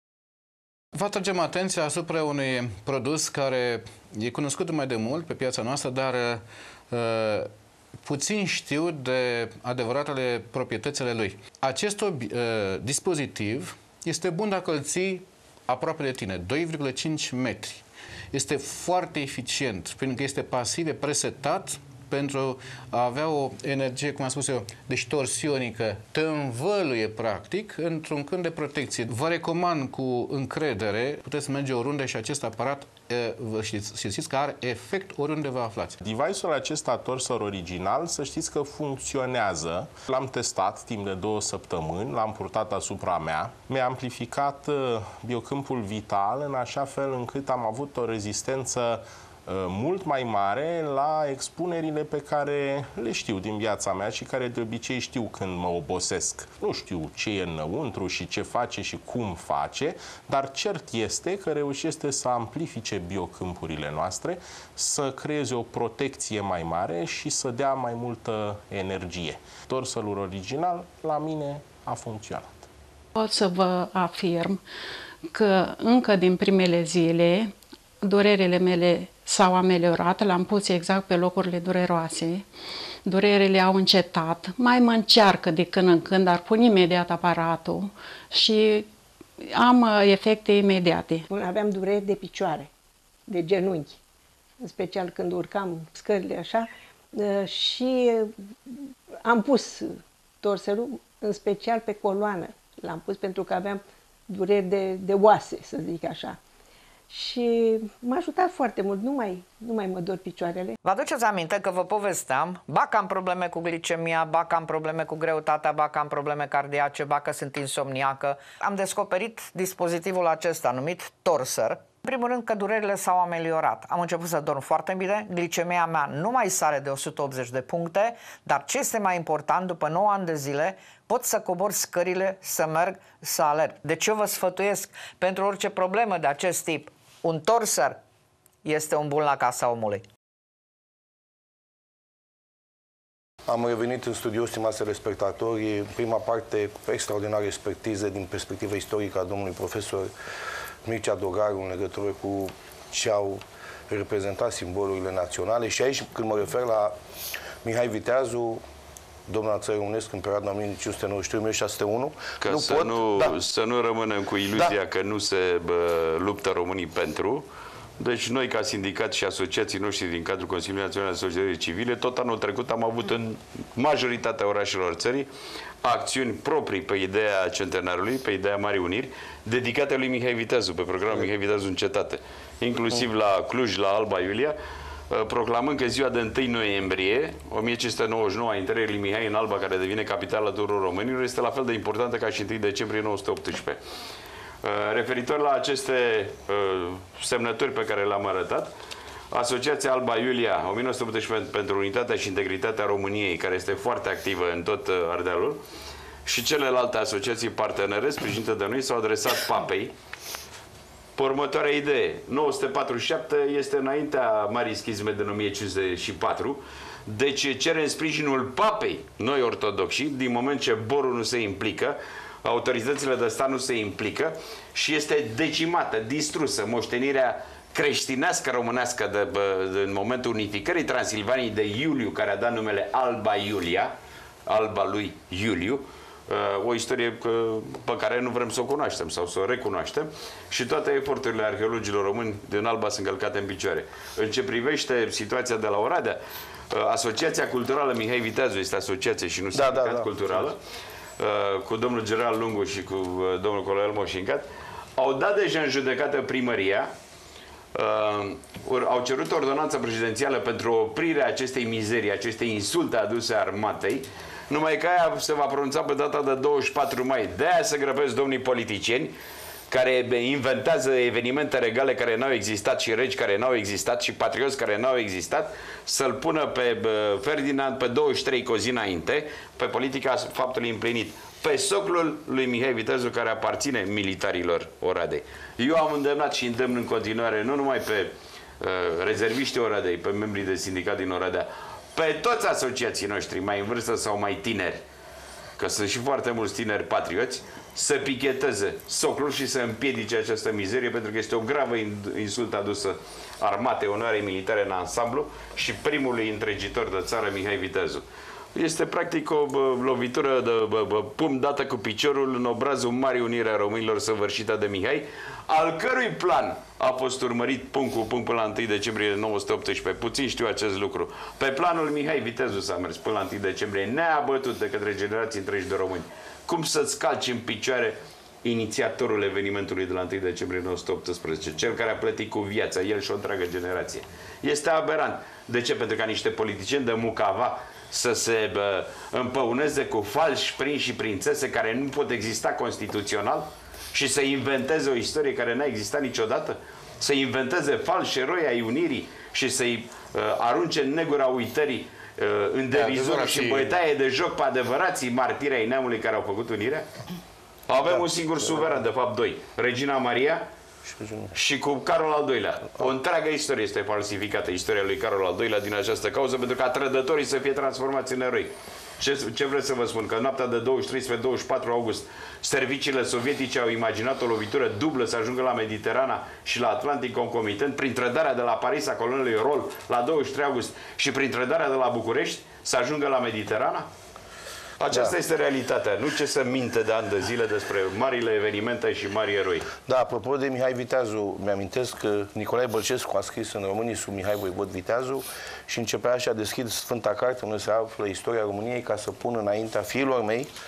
E: Vă atragem atenția asupra unui produs care e cunoscut mai de mult pe piața noastră, dar uh, puțin știu de adevăratele proprietățile lui. Acest uh, dispozitiv este bun dacă îl ții aproape de tine, doi virgulă cinci metri. Este foarte eficient, pentru că este pasiv, e presetat pentru a avea o energie, cum am spus eu, deci torsionică, te învăluie practic într-un câmp de protecție. Vă recomand cu încredere, puteți merge oriunde și acest aparat știți, știți că are efect oriunde vă aflați.
F: Device-ul acesta torsor original, să știți că funcționează. L-am testat timp de două săptămâni, l-am purtat asupra mea. Mi-a amplificat biocâmpul vital în așa fel încât am avut o rezistență mult mai mare la expunerile pe care le știu din viața mea și care de obicei știu când mă obosesc. Nu știu ce e înăuntru și ce face și cum face, dar cert este că reușește să amplifice biocâmpurile noastre, să creeze o protecție mai mare și să dea mai multă energie. Torselul original la mine a funcționat.
G: Pot să vă afirm că încă din primele zile durerele mele s-au ameliorat, l-am pus exact pe locurile dureroase, durerele au încetat, mai mă încearcă de când în când, dar pun imediat aparatul și am efecte imediate.
H: Aveam dureri de picioare, de genunchi, în special când urcam scările așa, și am pus torselul, în special pe coloană, l-am pus pentru că aveam dureri de, de oase, să zic așa. și m-a ajutat foarte mult, nu mai, nu mai mă dor picioarele.
I: Vă aduceți aminte că vă povesteam, ba că am probleme cu glicemia, ba că am probleme cu greutatea, ba că am probleme cardiace, ba că sunt insomniacă. Am descoperit dispozitivul acesta numit Torser. În primul rând că durerile s-au ameliorat. Am început să dorm foarte bine, glicemia mea nu mai sare de o sută optzeci de puncte, dar ce este mai important, după nouă ani de zile, pot să cobor scările, să merg, să alerg. Deci eu vă sfătuiesc, pentru orice problemă de acest tip, un Torser este un bun la casa omului.
A: Am revenit în studio, stimați respectatori, în prima parte extraordinară expertiză din perspectiva istorică a domnului profesor Mircea Dogaru în legătură cu ce au reprezentat simbolurile naționale. Și aici, când mă refer la Mihai Viteazu, domnul țării românesc în perioada o mie cinci sute nouăzeci și trei - o mie șase sute unu.
B: Ca
A: nu
B: să,
A: pot,
B: nu,
A: da.
B: să nu rămânem cu iluzia
A: Da.
B: că nu se bă, luptă românii pentru. Deci noi, ca sindicat și asociații noștri din cadrul Consiliului Național de Societății Civile, tot anul trecut am avut în majoritatea orașelor țării acțiuni proprii pe ideea centenarului, pe ideea Marii Uniri, dedicate lui Mihai Viteazu, pe programul Mihai Viteazu în cetate. Inclusiv la Cluj, la Alba Iulia, proclamând că ziua de întâi noiembrie o mie cinci sute nouăzeci și nouă a intrării lui Mihai în Alba, care devine capitala tuturor românilor, este la fel de importantă ca și întâi decembrie o mie nouă sute optsprezece. Referitor la aceste semnături pe care le-am arătat, Asociația Alba Iulia o mie nouă sute optsprezece pentru unitatea și integritatea României, care este foarte activă în tot Ardealul, și celelalte asociații partenere sprijinite de noi s-au adresat papei pe următoarea idee. nouă sute patruzeci și șapte este înaintea Marii Schizme din o mie cinci sute patru, deci cerem sprijinul papei, noi ortodoxi, din moment ce Borul nu se implică, autoritățile de stat nu se implică și este decimată, distrusă moștenirea creștinească românească de, de, în momentul unificării Transilvaniei de Iuliu, care a dat numele Alba Iulia, Alba lui Iuliu, o istorie pe care nu vrem să o cunoaștem sau să o recunoaștem, și toate eforturile arheologilor români din Alba sunt călcate în picioare. În ce privește situația de la Oradea, Asociația Culturală Mihai Viteazu este asociație și nu
A: da,
B: sindicat
A: da, da.
B: culturală, cu domnul general Lungu și cu domnul colonel Moșincat, au dat deja în judecată primăria, au cerut ordonanța prezidențială pentru oprirea acestei mizerii, acestei insulte aduse armatei, numai că aia se va pronunța pe data de douăzeci și patru mai. De-aia se grăbesc domnii politicieni care inventează evenimente regale care n-au existat și regi care n-au existat și patrioți care n-au existat, să-l pună pe Ferdinand pe douăzeci și trei cu o zi înainte, pe politica faptului împlinit, pe soclul lui Mihai Viteazu, care aparține militarilor Oradei. Eu am îndemnat și îndemn în continuare, nu numai pe uh, rezerviștii Oradei, pe membrii de sindicat din Oradea, pe toți asociații noștri, mai în vârstă sau mai tineri, că sunt și foarte mulți tineri patrioți, să picheteze soclul și să împiedice această mizerie, pentru că este o gravă insultă adusă armatei, onoarei militare în ansamblu și primului întregitor de țară, Mihai Viteazu. Este practic o bă, lovitură de bă, bă, pumn dată cu piciorul în obrazul Marii Unire a românilor săvârșită de Mihai, al cărui plan a fost urmărit punct cu punct până la întâi decembrie o mie nouă sute optsprezece. Puțin știu acest lucru. Pe planul Mihai Viteazu s-a mers până la întâi decembrie, neabătut de către generații întregi de români. Cum să-ți calci în picioare inițiatorul evenimentului de la întâi decembrie o mie nouă sute optsprezece, cel care a plătit cu viața, el și o întreagă generație? Este aberant. De ce? Pentru ca niște politicieni de mucava să se bă, împăuneze cu falși prinși și prințese care nu pot exista constituțional și să inventeze o istorie care n-a existat niciodată? Să inventeze falși eroi ai unirii și să-i uh, arunce în negura uitării uh, în derizor și în bătaie de joc pe adevărații martiri ai neamului care au făcut unirea? Avem da, un singur suveran, de fapt doi. Regina Maria și cu Carol al doilea. O întreagă istorie este falsificată, istoria lui Carol al doilea, din această cauză, pentru ca trădătorii să fie transformați în eroi. Ce, ce vreți să vă spun? Că în noaptea de douăzeci și trei spre douăzeci și patru august, serviciile sovietice au imaginat o lovitură dublă să ajungă la Mediterana și la Atlantic concomitent, prin trădarea de la Paris a colonelului Roll la douăzeci și trei august și prin trădarea de la București să ajungă la Mediterana? Aceasta da. este realitatea, nu ce să minte de ani de zile despre marile evenimente și mari eroi.
A: Da, apropo de Mihai Viteazu, mi-amintesc că Nicolae Bălcescu a scris în Românii sub Mihai Voivod Viteazu și începea și a deschis Sfânta Carte unde se află istoria României ca să pună înaintea fiilor mei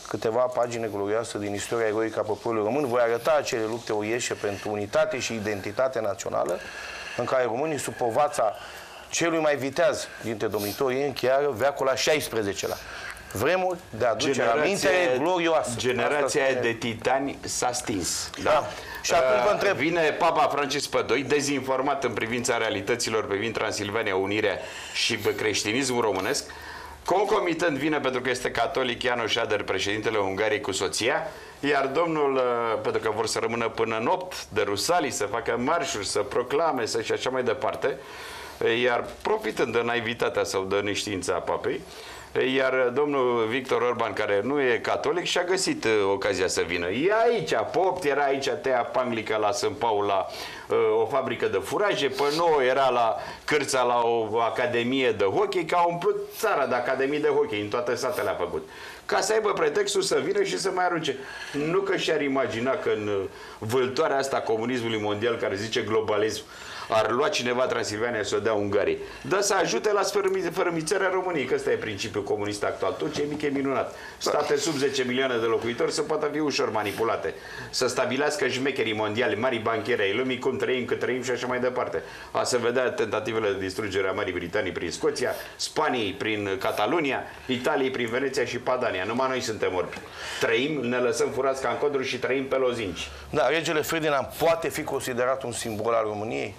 A: câteva pagini glorioase din istoria eroică a poporului român. Voi arăta acele lupte uriașe pentru unitate și identitate națională, în care românii, sub povața celui mai viteaz dintre domnitorii ei, încheiară veacul al șaisprezecelea. Vremuri de aducere aminte glorioasă.
B: Generația de titani s-a stins. Da?
A: Da. Și acum vă întreb.
B: Vine Papa Francisc al doilea, dezinformat în privința realităților privind Transilvania, Unirea și creștinismul românesc. Concomitent vine, pentru că este catolic, János Áder, președintele Ungariei, cu soția, iar domnul, pentru că vor să rămână până în opt de Rusalii, să facă marșuri, să proclame, să și așa mai departe, iar profitând de naivitatea sau de neștiința papei, iar domnul Victor Orban, care nu e catolic, și-a găsit uh, ocazia să vină. E aici, Popt era aici, Tea Panglica la São Paul, la uh, o fabrică de furaje, pe nouă era la Cârța, la o academie de hockey, că a umplut țara de academii de hockey, în toate satele a făcut. Ca să aibă pretextul să vină și să mai arunce. Nu că și-ar imagina că în vâltoarea asta comunismului mondial, care zice globalism, ar lua cineva Transilvania să o dea Ungariei. Dar să ajute la sfărâmițarea României, că ăsta e principiul comunist actual. Tot ce e mic e minunat. State sub zece milioane de locuitori să poată fi ușor manipulate. Să stabilească șmecherii mondiali, mari banchieri ai lumii, cum trăim, cât trăim și așa mai departe. A să vedea tentativele de distrugere a Marii Britanii prin Scoția, Spaniei prin Catalunia, Italiei prin Veneția și Padania. Numai noi suntem orbi. Trăim, ne lăsăm furați ca în codru și trăim pe lozinci.
A: Da, regele Ferdinand poate fi considerat un simbol al României?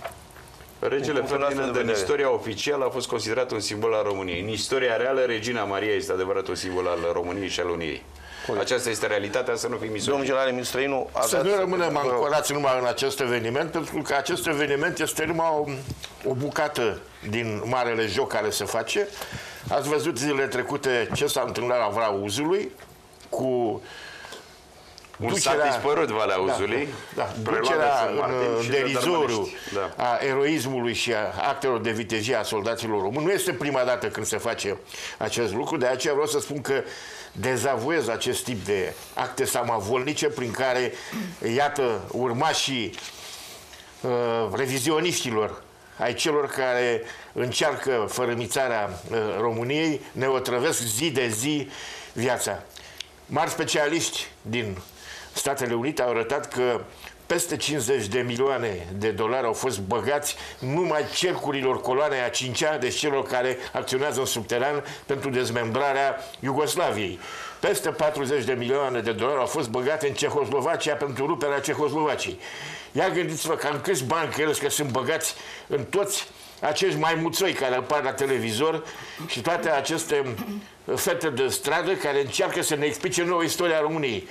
B: Regele Ferdinand, în istoria oficială, a fost considerat un simbol al României. În istoria reală, Regina Maria este adevărat un simbol al României și al Unirii. Aceasta este realitatea, să nu fim misogini.
A: Domnul general Emil Străinu,
D: să nu rămânem ancorați numai în acest eveniment, pentru că acest eveniment este numai o, o bucată din marele joc care se face. Ați văzut zilele trecute ce s-a întâmplat la Vrauzului cu
B: un sat dispărut, Valea Uzului,
D: da, da, ducerea în derizoriu da. a eroismului și a actelor de vitejie a soldaților români. Nu este prima dată când se face acest lucru, de aceea vreau să spun că dezavuez acest tip de acte samavolnice prin care, iată, urmașii uh, revizioniștilor, ai celor care încearcă fărâmițarea uh, României, ne otrăvesc zi de zi viața. Mari specialiști din Statele Unite au arătat că peste cincizeci de milioane de dolari au fost băgați numai cercurilor coloanei a cincea, deci celor care acționează în subteran pentru dezmembrarea Iugoslaviei. Peste patruzeci de milioane de dolari au fost băgate în Cehoslovacia pentru ruperea Cehoslovaciei. Ia gândiți-vă că în câți bani credeți că sunt băgați în toți acești maimuțoi care apar la televizor și toate aceste fete de stradă care încearcă să ne explice nouă istoria României.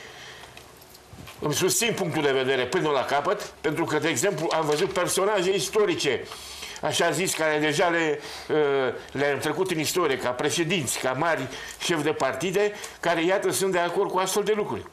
D: Îmi susțin punctul de vedere până la capăt, pentru că, de exemplu, am văzut personaje istorice, așa zis, care deja le, le-am trecut în istorie, ca președinți, ca mari șefi de partide, care, iată, sunt de acord cu astfel de lucruri.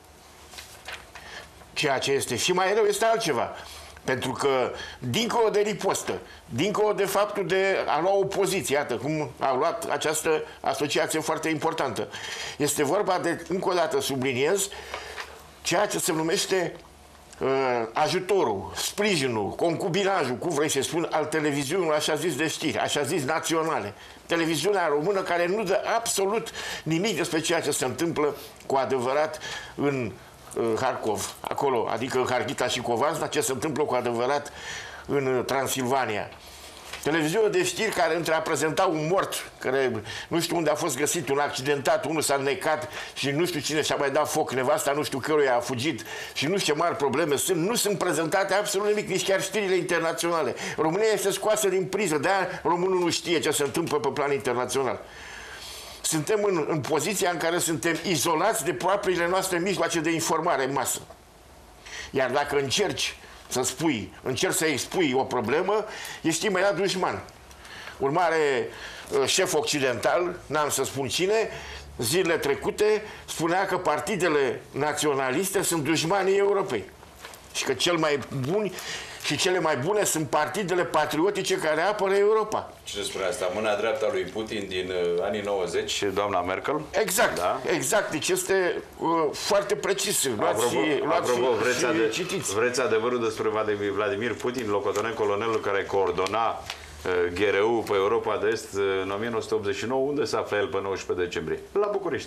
D: Ceea ce este și mai rău este altceva. Pentru că, dincolo de ripostă, dincolo de faptul de a lua o poziție, iată cum a luat această asociație foarte importantă, este vorba de, încă o dată subliniez, ceea ce se numește uh, ajutorul, sprijinul, concubinajul, cum vrei să spun, al televiziunilor, așa zis, de știri, așa zis, naționale. Televiziunea română care nu dă absolut nimic despre ceea ce se întâmplă cu adevărat în uh, Harkov, acolo, adică în Harghita și Covasna, ce se întâmplă cu adevărat în uh, Transilvania. Televiziune de știri care între a prezenta un mort, care nu știu unde a fost găsit, un accidentat, unul s-a necat și nu știu cine și-a mai dat foc, nevasta nu știu căruia a fugit și nu știu ce mari probleme sunt, nu sunt prezentate absolut nimic, nici chiar știrile internaționale. România este scoasă din priză, de-aia românul nu știe ce se întâmplă pe plan internațional. Suntem în, în poziția în care suntem izolați de propriile noastre mijloace de informare în masă. Iar dacă încerci să spui, încerci să expui o problemă, ești imediat dușman. Urmare, șef occidental, n-am să spun cine, zilele trecute spunea că partidele naționaliste sunt dușmanii europei. Și că cel mai buni și cele mai bune sunt partidele patriotice care apără Europa.
B: Cine spune asta? Mâna dreaptă a lui Putin din uh, anii nouăzeci, doamna Merkel?
D: Exact,
B: da?
D: Exact. Deci este uh, foarte precis. Luați,
B: apropo,
D: luați
B: apropo
D: și,
B: vreți,
D: și
B: ade
D: citiți.
B: vreți adevărul despre Vladimir Putin, locotenent colonelul care coordona uh, G R U pe Europa de Est uh, în o mie nouă sute optzeci și nouă? Unde s-a aflat el pe nouăsprezece decembrie? La București.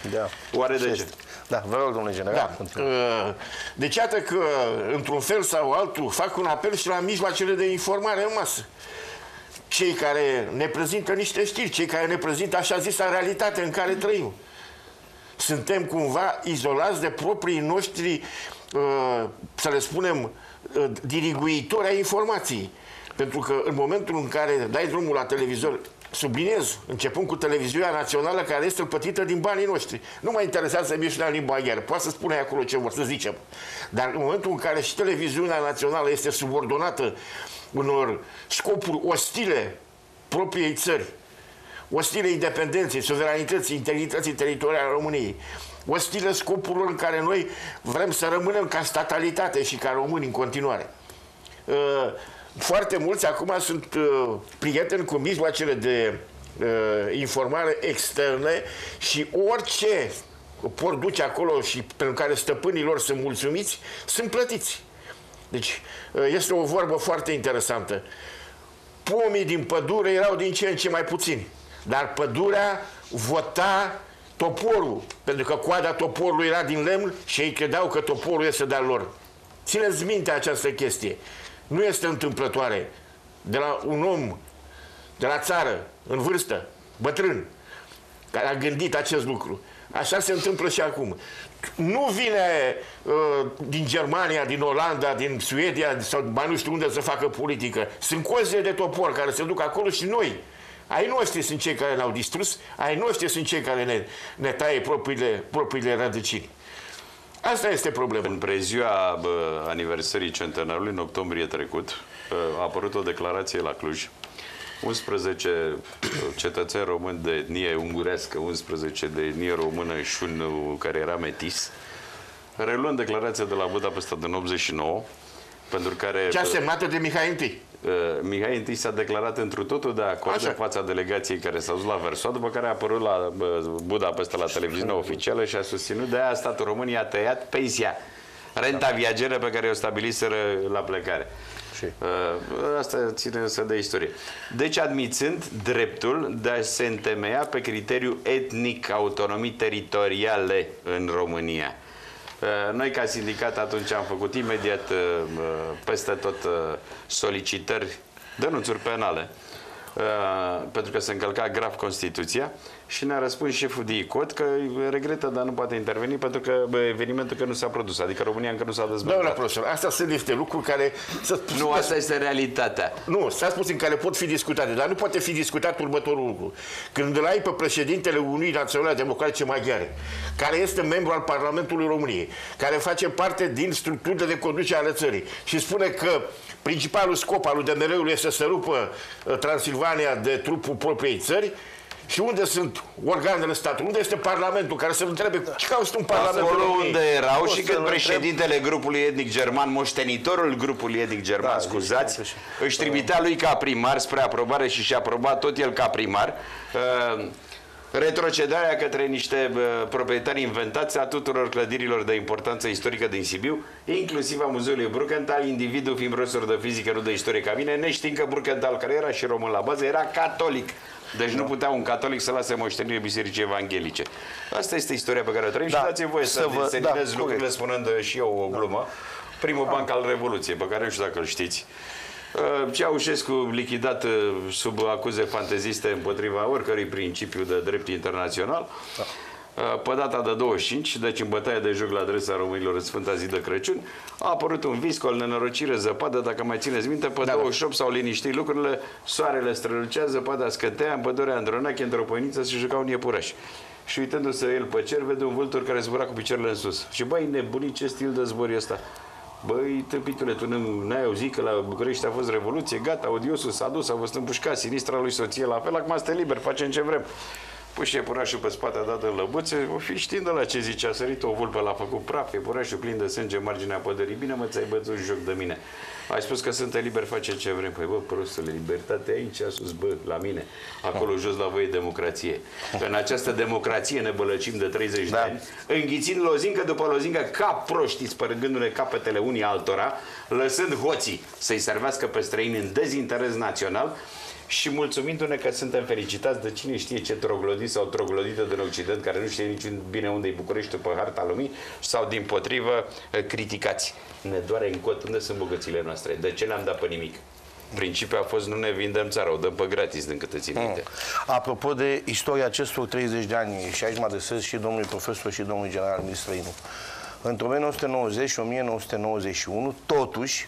A: Da.
B: Oare de ce?
A: Da, vă rog, domnule general.
D: Da. Deci iată că, într-un fel sau altul, fac un apel și la mijloacele de informare în masă. Cei care ne prezintă niște știri, cei care ne prezintă așa zisa realitate în care trăim. Suntem cumva izolați de proprii noștri, să le spunem, diriguitori ai informației. Pentru că în momentul în care dai drumul la televizor, subliniez, începând cu televiziunea națională care este plătită din banii noștri. Nu mă interesează mie și la limba maghiară. Poate să spune acolo ce vor, să zicem. Dar în momentul în care și televiziunea națională este subordonată unor scopuri ostile propriei țări, ostile independenței, suveranității, integrității teritoriale a României, ostile scopurilor în care noi vrem să rămânem ca statalitate și ca români în continuare. Foarte mulți acum sunt uh, prieteni cu mijloacele de uh, informare externe și orice pot duce acolo și pentru care stăpânii lor sunt mulțumiți, sunt plătiți. Deci uh, este o vorbă foarte interesantă. Pomii din pădure erau din ce în ce mai puțini, dar pădurea vota toporul, pentru că coada toporului era din lemn și ei credeau că toporul este de-al lor. Țineți minte această chestie. Nu este întâmplătoare de la un om de la țară, în vârstă, bătrân, care a gândit acest lucru. Așa se întâmplă și acum. Nu vine uh, din Germania, din Olanda, din Suedia sau mai nu știu unde să facă politică. Sunt cozile de topor care se duc acolo și noi. Ai noștri sunt cei care ne-au distrus, ai noștri sunt cei care ne, ne taie propriile, propriile rădăcini. Asta este problema.
B: În preziua bă, aniversării centenarului, în octombrie trecut, bă, a apărut o declarație la Cluj. unsprezece cetățeni români de etnie ungurească, unsprezece de etnie română și unul care era metis, reluând declarația de la Budapesta din optzeci și nouă, pentru care...
D: Cea semnată de Mihai întâi.
B: Uh, Mihai întâi s-a declarat întru totul de acord în fața delegației care s-a dus la Versoa, după care a apărut la uh, Budapesta la televiziunea oficială și a susținut de aia statul României a tăiat pensia, renta viageră pe care o stabiliseră la plecare. Uh, asta ține însă de istorie. Deci admițând dreptul de a se întemeia pe criteriu etnic autonomii teritoriale în România. Noi, ca sindicat, atunci am făcut imediat peste tot solicitări, denunțuri penale, pentru că se încălca grav Constituția și ne-a răspuns șeful de I C O T că regretă, dar nu poate interveni pentru că bă, evenimentul că nu s-a produs, adică România încă nu s-a dezvoltat.
D: Doamna profesor, astea sunt niște lucruri care...
B: Nu, asta este realitatea.
D: Nu, stați puțin, care pot fi discutate, dar nu poate fi discutat următorul lucru. Când îl ai pe președintele Uniunii Naționale Democratice Maghiare, care este membru al Parlamentului României, care face parte din structurile de conducere ale țării și spune că principalul scop al lui D M R-ului este să rupă Transilvania de trupul propriei țări, și unde sunt organele statului? Unde este Parlamentul care să-l întrebe ce caută un Parlament?
B: Acolo unde erau și când președintele grupului etnic german, moștenitorul grupului etnic german, da, scuzați, își trimitea lui ca primar spre aprobare și și-a aprobat tot el ca primar uh, retrocedarea către niște uh, proprietari inventați a tuturor clădirilor de importanță istorică din Sibiu, inclusiv a Muzeului Brukenthal, individul fiind profesor de fizică, nu de istorie ca mine, neștiind că Brukenthal, care era și român la bază, era catolic. Deci nu putea un catolic să lase moștenire bisericii evanghelice. Asta este istoria pe care o trăim, da, și dați-mi voie să, să vă deseninez da, lucrurile spunând și eu o glumă. Da. Primul banc al Revoluției, pe care nu știu dacă îl știți. Ceaușescu lichidat sub acuze fanteziste împotriva oricărui principiu de drept internațional. Da. Pe data de douăzeci și cinci, deci în bătaia de joc la adresa românilor în Sfânta Zi de Crăciun, a apărut un viscol, nenorocire, zăpadă, dacă mai țineți minte, pe da, douăzeci și opt s-au liniștit lucrurile, soarele strălucea, zăpada scătea, în pădurea Andronache, într-o păiniță, se juca un iepuraș. Și uitându-se el pe cer, vede un vultur care zbura cu picioarele în sus. Și băi, nebunit, ce stil de zbor e ăsta? Băi, tâmpitule, tu n-ai auzit că la București a fost revoluție, gata, odiosul s-a dus, a fost împușcat, sinistra lui soție la fel, acum suntem liberi, facem ce vrem. Puși iepurașul pe spate, a dat în lăbuțe, o fi știind de la ce zice, a sărit o vulpă, l-a făcut praf, iepurașul plin de sânge, marginea pădării, bine mă, ți-ai bătut joc de mine. Ai spus că suntem liberi, face ce vrem. Păi bă, prostule, libertate aici sus, bă, la mine, acolo jos la voi e democrație. În această democrație ne bălăcim de treizeci da. de ani, înghițind lozincă după lozincă ca proștii, spărgându-ne capetele unii altora, lăsând hoții să-i servească pe străini în dezinteres național și mulțumindu-ne că suntem fericitați de cine știe ce troglodit sau troglodită din Occident, care nu știe niciun bine unde e București pe harta lumii, sau din potrivă criticați. Ne doare în cot unde sunt bogățile noastre. De ce le-am dat pe nimic? Principiul a fost nu ne vindem țara, o dăm pe gratis, din câte țin minte.
A: Mm. Apropo de istoria acestor treizeci de ani, și aici mă adresez și domnului profesor și domnului general ministru Străinu, între o mie nouă sute nouăzeci și o mie nouă sute nouăzeci și unu, totuși,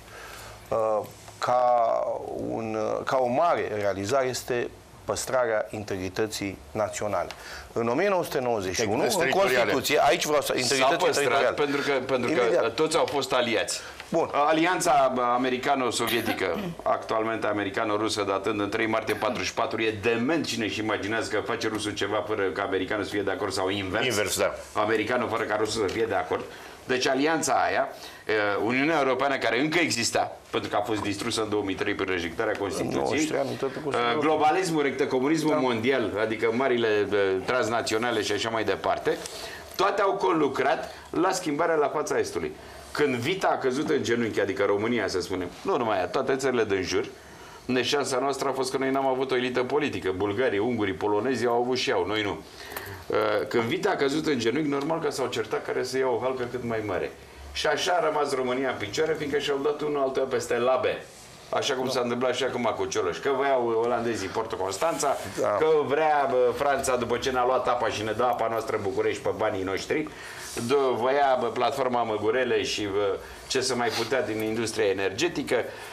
A: ca, un, ca o mare realizare este păstrarea integrității naționale. În o mie nouă sute nouăzeci și unu, în Constituție, aici vreau să...
B: S-a păstrat pentru că, pentru că toți au fost aliați.
A: Bun.
B: Alianța americano-sovietică, actualmente americano-rusă, datând în trei martie patruzeci și patru, e dement cine își imaginează că face rusul ceva fără ca americanul să fie de acord sau invers.
D: Invers, da.
B: Americanul fără ca rusul să fie de acord. Deci alianța aia, Uniunea Europeană, care încă exista, pentru că a fost distrusă în două mii trei prin rejectarea Constituției, globalismul, comunismul da. mondial, adică marile transnaționale și așa mai departe, toate au conlucrat la schimbarea la fața Estului. Când Vita a căzut în genunchi, adică România, să spunem, nu numai ea, toate țările din jur, neșansa noastră a fost că noi n-am avut o elită politică. Bulgarii, ungurii, polonezii au avut și au, noi nu. Când Vita a căzut în genunchi, normal că s-au certat care să ia o halcă cât mai mare. Și așa a rămas România în picioare, fiindcă și-au dat unul altuia peste labe. Așa cum s-a întâmplat și acum cu Cioloș. Că voiau olandezii Porto Constanța, da. Că vrea Franța, după ce ne-a luat apa și ne dă apa noastră în București pe banii noștri, voia platforma Măgurele și ce să mai putea din industria energetică,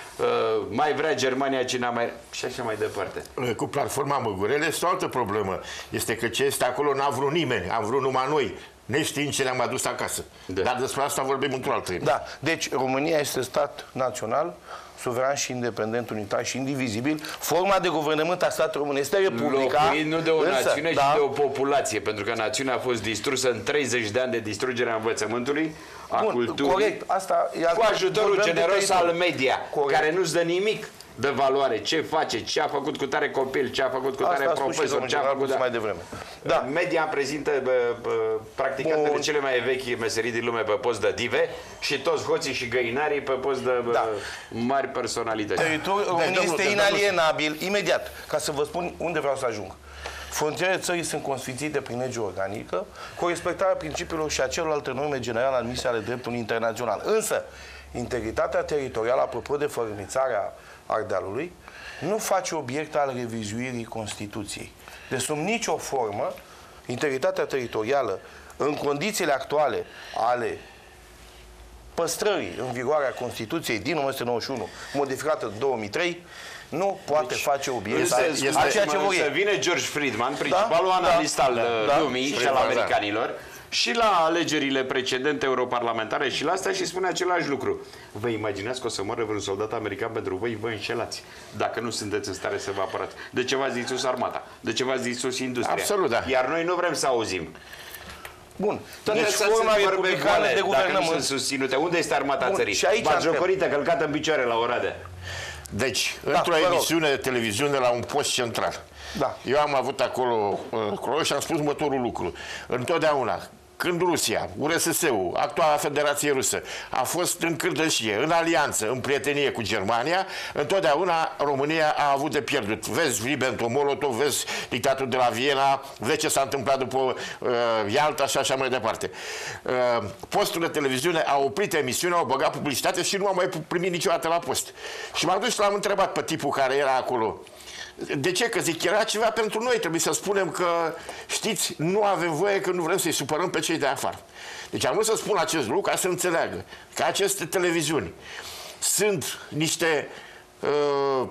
B: mai vrea Germania, cine mai... și așa mai departe.
D: Cu platforma Măgurele este o altă problemă. Este că ce este acolo n-a vrut nimeni, am vrut numai noi, neștiind ce ne-am adus acasă. Da. Dar despre asta vorbim într-o altă timp.
A: Da, deci România este stat național, suveran și independent, unitar și indivizibil. Forma de guvernământ a statului român este Republica.
B: Locuit nu de o
A: însă,
B: națiune,
A: da,
B: ci de o populație, pentru că națiunea a fost distrusă în treizeci de ani de distrugerea învățământului, a
A: Bun,
B: culturii,
A: corect, asta e
B: cu ajutorul generos al media, corect, care nu-ți dă nimic de valoare, ce face, ce a făcut cu tare copil, ce a făcut cu tare profesor, ce a făcut
A: da. mai devreme.
B: Da. Media prezintă practicantele cele mai vechi meserii din lume pe post de dive și toți hoții și găinarii pe post de da. mari personalități.
A: Teritoriul României este inalienabil, imediat, ca să vă spun unde vreau să ajung. Frontierele țării sunt consfințite prin lege organică, cu respectarea principiilor și a celorlalte norme generale admise ale dreptului internațional. Însă, integritatea teritorială, apropo de fărâmițarea Ardealului, nu face obiect al revizuirii Constituției. Deci, sub nicio formă, integritatea teritorială, în condițiile actuale ale păstrării în vigoare a Constituției din o mie nouă sute nouăzeci și unu, modificată în două mii trei, nu poate deci, face obiect a ceea ce vor ei.
B: Vine George Friedman, principalul da? analist da, al da, lumii da, și al americanilor, da. și la alegerile precedente europarlamentare și la asta și spune același lucru. Vă imaginați că o să moară vreun soldat american pentru voi, vă înșelați. Dacă nu sunteți în stare să vă apărați. De ce v-ați distrus armata? De ce v-ați distrus industria?
D: Absolut, da.
B: Iar noi nu vrem să auzim.
A: Bun.
B: Toate deci forma republicană de guvernământ. Dacă nu sunt susținute. Unde este armata Bun. țării? Batjocorită, călcată în picioare la Oradea.
D: Deci, da, într-o emisiune de televiziune la un post central, da. eu am avut acolo, acolo și am spus următorul lucru. Întotdeauna, când Rusia, U R S S-ul, actuala Federație Rusă, a fost în cârdășie, în alianță, în prietenie cu Germania, întotdeauna România a avut de pierdut. Vezi Ribbentrop-Molotov, vezi dictatul de la Viena, vezi ce s-a întâmplat după uh, Ialta și așa mai departe. Uh, postul de televiziune a oprit emisiunea, au băgat publicitate și nu am mai primit niciodată la post. Și m-am dus și l-am întrebat pe tipul care era acolo. De ce? Că zic, era ceva pentru noi, trebuie să spunem că, știți, nu avem voie, că nu vrem să-i supărăm pe cei de afară. Deci am vrut să spun acest lucru ca să înțeleagă că aceste televiziuni sunt niște uh,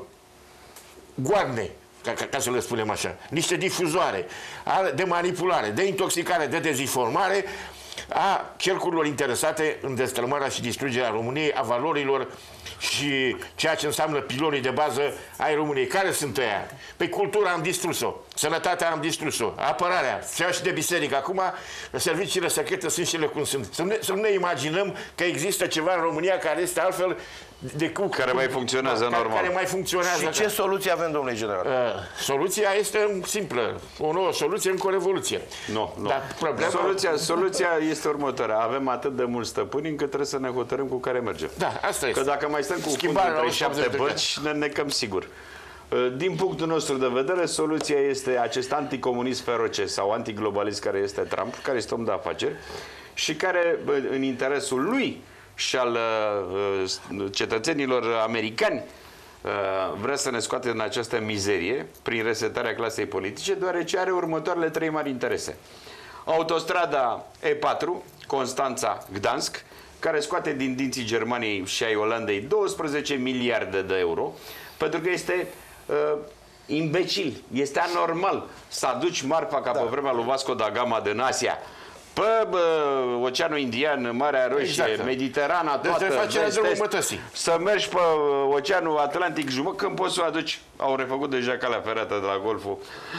D: goarne, ca, ca, ca să le spunem așa, niște difuzoare de manipulare, de intoxicare, de dezinformare a cercurilor interesate în destrămarea și distrugerea României, a valorilor și ceea ce înseamnă pilonii de bază ai României. Care sunt ăia? Pe cultura am distrus-o, sănătatea am distrus-o, apărarea, cea și de biserică. Acum, serviciile secrete sunt și ele cum sunt. Să, ne, să nu ne imaginăm că există ceva în România care este altfel de cu,
B: care mai funcționează
D: care,
B: normal.
D: Care mai funcționează.
A: Și ce soluție avem, domnule general?
D: Uh, soluția este simplă. O nouă soluție, încă o revoluție.
B: Nu, nu.
D: Dar problema...
B: Soluția, soluția este următoarea. Avem atât de mulți stăpâni încât trebuie să ne hotărâm cu care mergem.
D: Da, asta este.
B: Că dacă mai stăm cu treizeci și șapte bărci, ne necăm sigur. Din punctul nostru de vedere, soluția este acest anticomunism feroce sau antiglobalist care este Trump, care este om de afaceri și care, în interesul lui și al cetățenilor americani, vrea să ne scoate în această mizerie prin resetarea clasei politice, deoarece are următoarele trei mari interese. Autostrada E patru, Constanța-Gdansk, care scoate din dinții Germaniei și ai Olandei douăsprezece miliarde de euro, pentru că este uh, imbecil, este anormal să aduci marfa ca da. pe vremea lui Vasco da Gama din Asia pe bă, Oceanul Indian, Marea Roșie, exact. Mediterana toată,
D: deci
B: să mergi pe Oceanul Atlantic jumătate, când poți să o aduci, au refăcut deja calea ferată de la Golful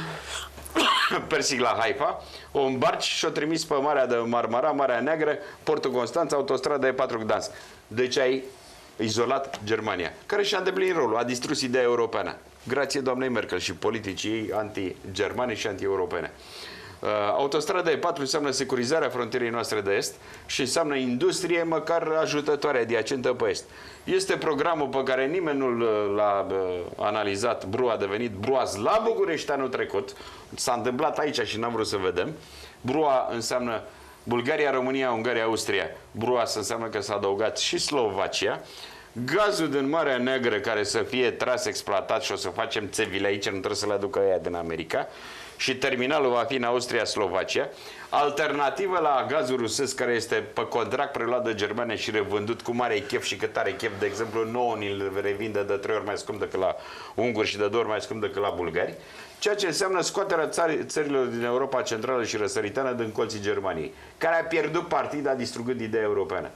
B: Persic la Haifa, o îmbarci și o trimis pe Marea de Marmara, Marea Neagră, Portul Constanța, autostrada E patru Gdansk. Deci ai izolat Germania, care și-a îndeplinit rolul, a distrus ideea europeană. Grație doamnei Merkel și politicii anti-germane și anti-europene. Uh, autostrada E patru înseamnă securizarea frontierei noastre de est și înseamnă industrie măcar ajutătoare adiacentă pe est. Este programul pe care nimeni nu l-a uh, analizat. B R U a devenit Bruaz la București anul trecut. S-a întâmplat aici și n-am vrut să vedem. B R U a înseamnă Bulgaria, România, Ungaria, Austria. B R U A înseamnă că s-a adăugat și Slovacia. Gazul din Marea Neagră care să fie tras, exploatat și o să facem țevile aici, nu trebuie să le aducă ea din America. Și terminalul va fi în Austria-Slovacia. Alternativă la gazul rusesc care este pe contract preluat de Germania și revândut cu mare chef și cât are chef, de exemplu, nouă ni-l revinde de trei ori mai scump decât la unguri și de două ori mai scump decât la bulgari, ceea ce înseamnă scoaterea țărilor din Europa Centrală și Răsăriteană din colții Germaniei, care a pierdut partida distrugând ideea europeană.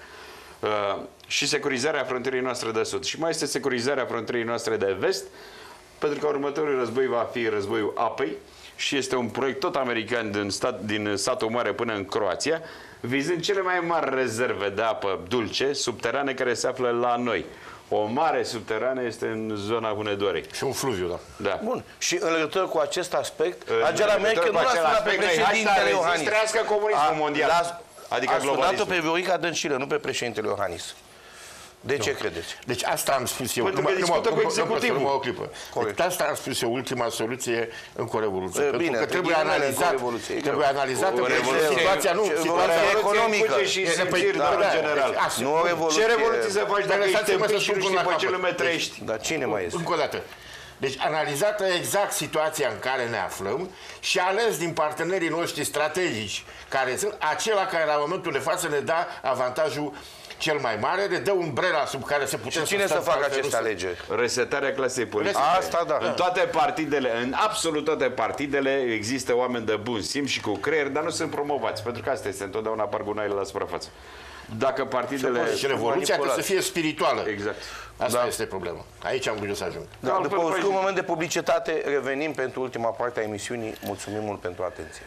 B: Uh, și securizarea frontierei noastre de sud. Și mai este securizarea frontierei noastre de vest, pentru că următorul război va fi războiul apei, și este un proiect tot american din, stat, din satul mare până în Croația, vizând cele mai mari rezerve de apă dulce, subterane, care se află la noi. O mare subterană este în zona Hunedoarei.
D: Și un fluviu, da.
A: Da. Bun. Și în legătură cu acest aspect, Angela Merkel nu l-a sunat pe președintele Iohannis.
B: Trească comunismul mondial. Adică
A: a sunat-o pe Viorica Dăncilă, nu pe președintele Iohannis. De ce credeți?
D: Deci asta am spus eu.
B: Pentru că discută cu executivul.
D: O clipă. Deci asta am spus eu, ultima soluție încă o revoluție. Pentru că trebuie analizat, trebuie analizată situația, nu, situația
B: economică și simțiri general.
A: Nu o revoluție.
B: Ce revoluție să faci dacă ești tâmpit și nu știi pe ce lume trăiești?
A: Dar cine mai este?
D: Încă o dată. Deci analizată exact situația în care ne aflăm și ales din partenerii noștri strategici, care sunt acela care la momentul de față ne dă avantajul cel mai mare, ne dă umbrela sub care se putem...
A: Și cine să, să facă aceste alegeri?
B: Resetarea clasei politice.
A: Asta da.
B: În toate partidele, în absolut toate partidele, există oameni de bun simț și cu creier, dar nu sunt promovați, pentru că asta este, întotdeauna apar gunoaiele la suprafață. Dacă partidele...
D: Și revoluția trebuie să fie spirituală.
B: Exact.
D: Asta da. este problema. Aici am gândit să ajung.
A: Da, după un scurt moment de publicitate, revenim pentru ultima parte a emisiunii. Mulțumim mult pentru atenție.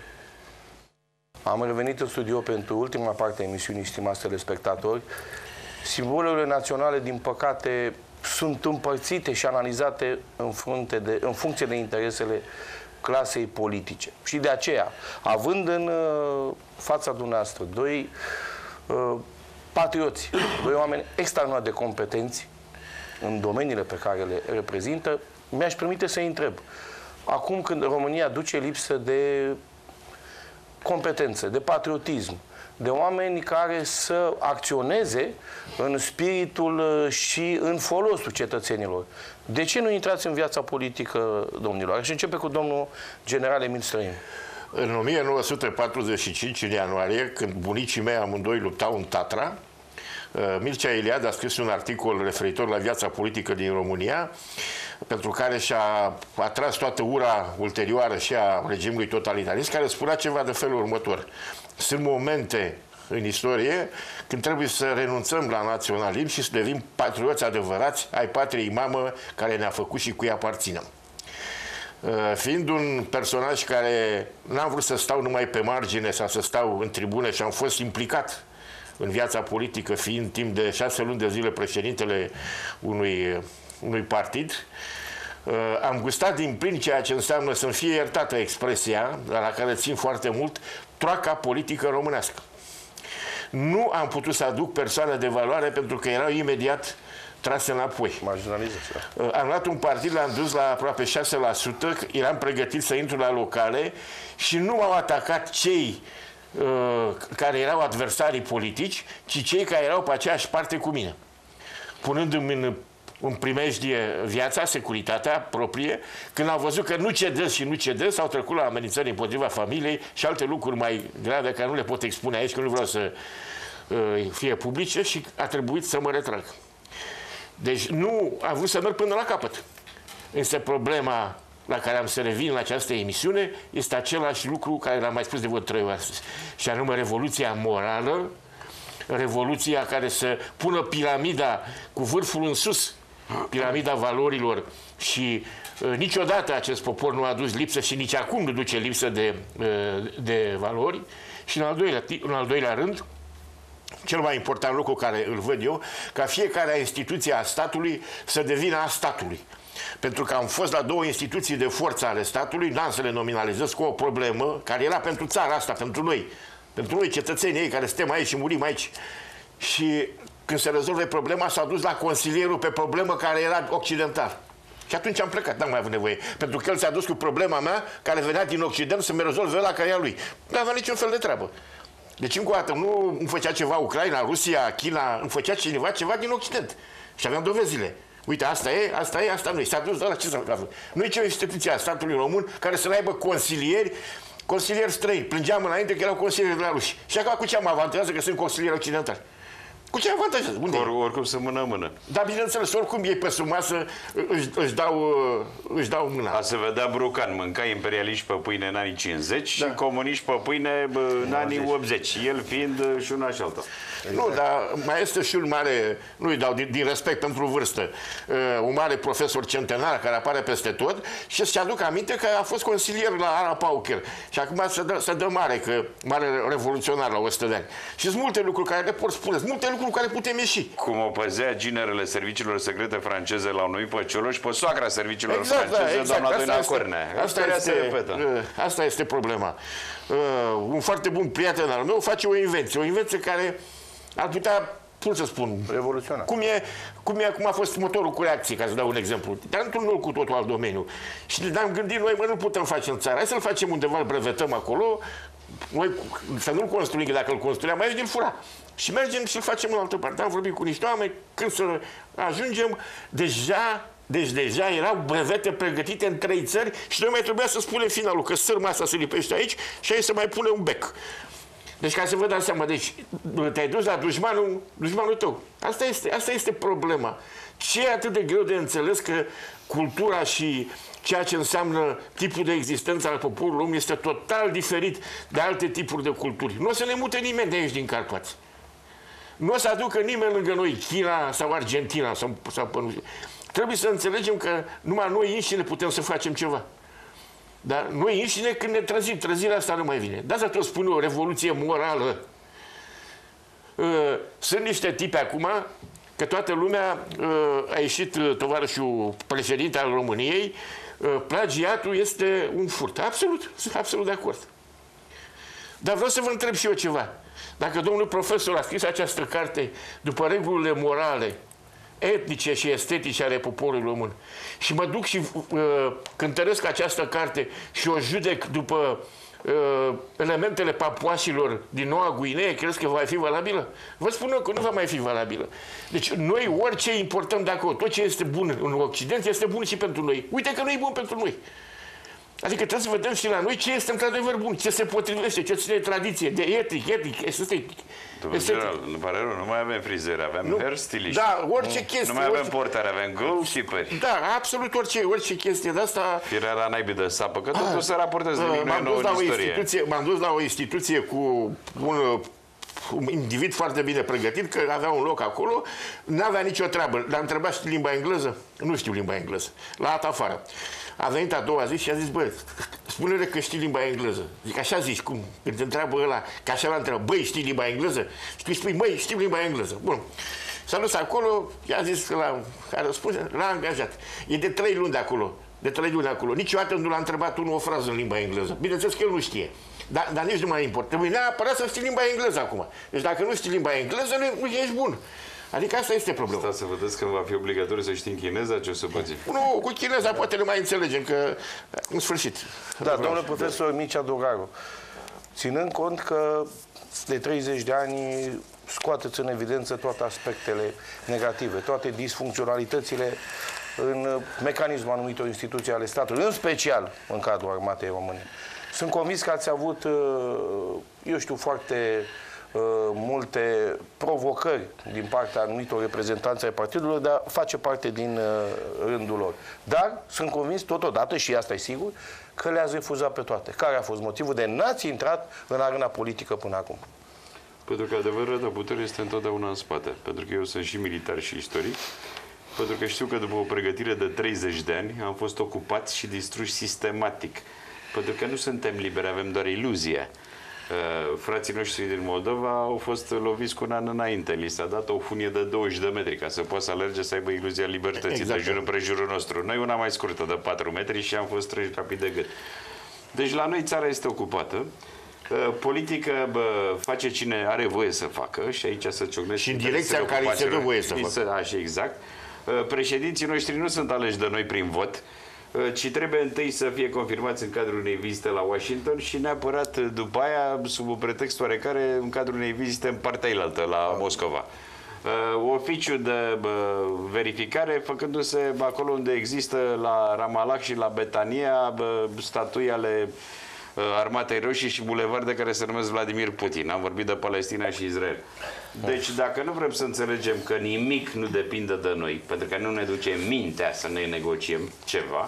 A: Am revenit în studio pentru ultima parte a emisiunii, stimați telespectatori. Simbolurile naționale, din păcate, sunt împărțite și analizate în, frunte de, în funcție de interesele clasei politice. Și de aceea, având în uh, fața dumneavoastră doi uh, patrioți, doi oameni extraordinar de competenți în domeniile pe care le reprezintă, mi-aș permite să-i întreb. Acum când România duce lipsă de competențe, de patriotism, de oameni care să acționeze în spiritul și în folosul cetățenilor. De ce nu intrați în viața politică, domnilor? Aș începe cu domnul general Emil Străin.
D: În o mie nouă sute patruzeci și cinci, în ianuarie, când bunicii mei amândoi luptau în Tatra, Mircea Eliade a scris un articol referitor la viața politică din România, pentru care și-a atras toată ura ulterioară și a regimului totalitarist, care spunea ceva de felul următor. Sunt momente în istorie când trebuie să renunțăm la naționalism și să devenim patrioți adevărați ai patriei mamă care ne-a făcut și cui aparținem. Fiind un personaj care n-am vrut să stau numai pe margine sau să stau în tribune și am fost implicat în viața politică, fiind timp de șase luni de zile președintele unui, unui partid, am gustat din plin ceea ce înseamnă să-mi fie iertată expresia, la care țin foarte mult, troaca politică românească. Nu am putut să aduc persoane de valoare pentru că erau imediat trase înapoi.
A: Marginalizația.
D: Am luat un partid, l-am dus la aproape șase la sută, eram pregătit să intru la locale și nu m-au atacat cei uh, care erau adversarii politici, ci cei care erau pe aceeași parte cu mine. Punându-mi în, în primejdie viața, securitatea proprie, când au văzut că nu cedez și nu cedez, s-au trecut la amenințări împotriva familiei și alte lucruri mai grave care nu le pot expune aici, că nu vreau să uh, fie publice și a trebuit să mă retrag. Deci nu am vrut să merg până la capăt. Însă problema la care am să revin la această emisiune este același lucru care l-am mai spus de vreo trei ori astăzi. Și anume revoluția morală, revoluția care să pună piramida cu vârful în sus, piramida valorilor și uh, niciodată acest popor nu a dus lipsă și nici acum nu duce lipsă de, uh, de valori. Și în al doilea, în al doilea rând, cel mai important lucru care îl văd eu, ca fiecare instituție a statului să devină a statului. Pentru că am fost la două instituții de forță ale statului, n-am să le nominalizez, cu o problemă care era pentru țara asta, pentru noi, pentru noi cetățenii ei care suntem aici și murim aici. Și când se rezolve problema, s-a dus la consilierul pe problemă care era occidental. Și atunci am plecat, n-am mai avut nevoie. Pentru că el s-a dus cu problema mea, care venea din Occident, să-mi rezolve ăla care e a lui. Nu avea niciun fel de treabă. Deci, încă o dată, nu îmi făcea ceva Ucraina, Rusia, China, îmi făcea cineva ceva din Occident. Și aveam dovezile. Uite, asta e, asta e, asta nu e. S-a dus la ce să facă. Nu e ce o instituție a statului român care să aibă consilieri, consilieri străini. Plângeam înainte că erau consilieri de la ruși. Și acum cu ce am avantajează că sunt consilieri occidentali? Cu ce avantajează? Unde
B: Or, oricum să mână-mână.
D: Dar bineînțeles, oricum ei pe sub masă își, își, dau, își dau mâna.
B: A se vedea Brucan, mânca imperialiști pe pâine în anii cincizeci da. și comuniști pe pâine în anii optzeci. El fiind și una și alta.
D: Exact. Nu, dar mai este și un mare, nu-i dau din, din respect pentru vârstă, uh, un mare profesor centenar care apare peste tot și să-și aduc aminte că a fost consilier la Ara Pauker și acum se dă, se dă mare, că mare revoluționar la o sută de ani. Și sunt multe lucruri care le pot spune, sunt multe lucruri care putem ieși.
B: Cum o păzea ginerele serviciilor secrete franceze la un pe Cioloș, pe soacra serviciilor
D: exact,
B: franceze,
D: da, exact.
B: doamna Doina
D: asta
B: Cornea.
D: Este, asta, este, uh, asta este problema. Uh, un foarte bun prieten al meu face o invenție, o invenție care ar putea, cum să spun,
A: revoluționar.
D: Cum e, cum e, cum a fost motorul cu reacție, ca să dau un exemplu. Dar într-un loc cu totul alt domeniu. Și ne-am gândit noi, mă, nu putem face în țară. Hai să-l facem undeva, îl brevetăm acolo, noi să nu-l construim, că dacă îl construiam, mai din fura. Și mergem și îl facem în altă parte. Am vorbit cu niște oameni, când să ajungem, deja, deci deja erau brevete pregătite în trei țări și noi mai trebuia să spunem finalul, că sârma asta se lipește aici și aici se mai pune un bec. Deci ca să vă dați seama, deci te-ai dus la dușmanul, dușmanul tău. Asta este, asta este problema. Ce e atât de greu de înțeles că cultura și ceea ce înseamnă tipul de existență al poporului român este total diferit de alte tipuri de culturi. Nu o să ne mute nimeni de aici din Carpați. Nu o să aducă nimeni lângă noi, China sau Argentina. Sau, sau, trebuie să înțelegem că numai noi înșine putem să facem ceva. Dar noi înșine, când ne trezim, trezirea asta nu mai vine. De asta tot spun eu, o revoluție morală. Sunt niște tipi acum, că toată lumea a ieșit tovarășul președinte al României, plagiatul este un furt. Absolut, sunt absolut de acord. Dar vreau să vă întreb și eu ceva. Dacă domnul profesor a scris această carte după regulile morale, etnice și estetice ale poporului român și mă duc și uh, cântăresc această carte și o judec după uh, elementele papuașilor din Noua Guinee, crezi că va fi valabilă? Vă spun eu că nu va mai fi valabilă. Deci noi orice importăm de acolo, tot ce este bun în Occident este bun și pentru noi. Uite că nu e bun pentru noi. Adică trebuie să vedem și la noi ce este într-adevăr bun, ce se potrivește, ce ține de tradiție, de etic, etic, estetic.
B: Domnul general, nu pare rău, nu mai avem frizeri, avem nu, hair stiliști.
D: Da, orice nu, chestie.
B: Nu mai avem
D: orice...
B: portare, avem goalkeeperi.
D: Da, absolut orice, orice chestie de asta.
B: Firea la naibii de sapă, că totul se raportează nimic
D: m-am
B: nou în istorie.
D: M-am dus la o instituție cu un, un individ foarte bine pregătit, că avea un loc acolo, n-avea nicio treabă. L-am întrebat, știi limba engleză? Nu știu limba engleză. L-a dat afară. A venit a doua zi și a zis, bă, spune-le că știi limba engleză. Zic, așa zici, cum? Când te întreabă ăla, că așa l-a întrebat, băi, știi limba engleză? Și tu spui, băi, știi limba engleză. Bun. S-a dus acolo, i-a zis că l-a, a răspuns, l-a angajat. E de trei luni de acolo. De trei luni de acolo. Niciodată nu l-a întrebat unul o frază în limba engleză. Bineînțeles că el nu știe. Dar, dar nici nu mai importă. Trebuie neapărat să știi limba engleză acum. Deci dacă nu știi limba engleză, nu, nu ești bun. Adică asta este problema.
B: Stați să vedeți că va fi obligatoriu să știm chineza, ce o să păți.
D: Nu, cu chineza poate le mai înțelegem, că în sfârșit.
A: Da, domnule profesor Mircea Dogaru, ținând cont că de treizeci de ani scoateți în evidență toate aspectele negative, toate disfuncționalitățile în mecanismul anumitor instituții ale statului, în special în cadrul Armatei Române. Sunt convins că ați avut, eu știu, foarte multe provocări din partea anumitor reprezentanți ai partidelor, dar face parte din rândul lor. Dar sunt convins totodată, și asta e sigur, că le-ați refuzat pe toate. Care a fost motivul de n-ați intrat în arena politică până acum?
B: Pentru că adevărul de putere este întotdeauna în spate. Pentru că eu sunt și militar și istoric. Pentru că știu că după o pregătire de treizeci de ani am fost ocupați și distruși sistematic. Pentru că nu suntem liberi, avem doar iluzie. Uh, frații noștri din Moldova au fost loviți cu un an înainte. Li s-a dat o funie de douăzeci de metri ca să poată să alerge, să aibă iluzia libertății, exact, de jur împrejurul nostru. Noi una mai scurtă de patru metri și am fost trăși rapid de gât. Deci la noi țara este ocupată. Politică bă, face cine are voie să facă și aici se ciocnesc.
D: Și în direcția în care îi se dă voie să facă.
B: Așa, exact. Președinții noștri nu sunt aleși de noi prin vot, ci trebuie întâi să fie confirmați în cadrul unei vizite la Washington și neapărat după aia, sub un pretext oarecare, în cadrul unei vizite în partea ailaltă, la Moscova. Uh, oficiu de uh, verificare făcându-se acolo unde există la Ramallah și la Betania uh, statui ale uh, Armatei Roșii și bulevarde care se numesc Vladimir Putin. Am vorbit de Palestina și Israel. Deci dacă nu vrem să înțelegem că nimic nu depinde de noi, pentru că nu ne duce mintea să ne negociem ceva,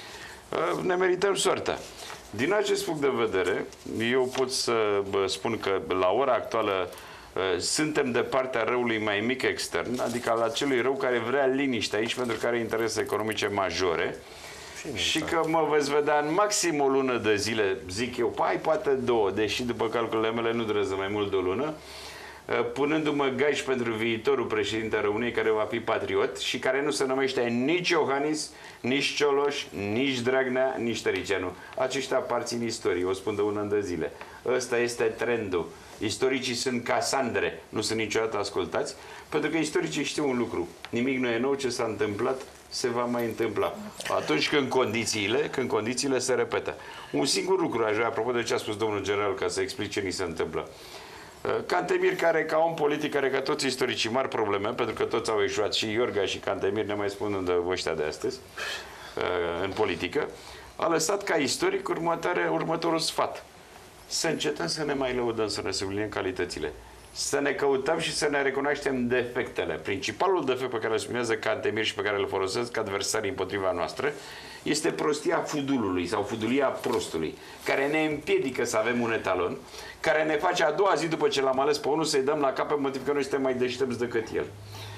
B: uh, ne merităm soarta. Din acest punct de vedere, eu pot să spun că la ora actuală suntem de partea răului mai mic extern, adică al acelui rău care vrea liniște aici pentru că are interese economice majore și, și că mă veți vedea în maxim o lună de zile, zic eu, hai poate două, deși după calculele mele nu durează mai mult de o lună, punându-mă gaj pentru viitorul președinte al României care va fi patriot și care nu se numește nici Iohannis, nici Cioloș, nici Dragnea, nici Tăricianu. Aceștia aparțin istoriei, o spun de un an de zile. Ăsta este trendul. Istoricii sunt Casandre, nu sunt niciodată ascultați, pentru că istoricii știu un lucru. Nimic nu e nou, ce s-a întâmplat se va mai întâmpla. Atunci când condițiile, când condițiile se repetă. Un singur lucru aș vrea, apropo de ce a spus domnul general, ca să explic ce ni se întâmplă. Cantemir, care ca om politic are ca toți istoricii mari probleme, pentru că toți au ieșuat, și Iorga și Cantemir, ne mai spun unde ăștia de astăzi, în politică, a lăsat ca istoric următoare, următorul sfat. Să încetăm să ne mai lăudăm, să ne subliniem calitățile. Să ne căutăm și să ne recunoaștem defectele. Principalul defect pe care îl spunează Cantemir și pe care îl folosesc adversarii împotriva noastră este prostia fudulului sau fudulia prostului, care ne împiedică să avem un etalon, care ne face a doua zi după ce l-am ales pe unul să-i dăm la cap pe motiv că noi suntem mai deștepți decât el.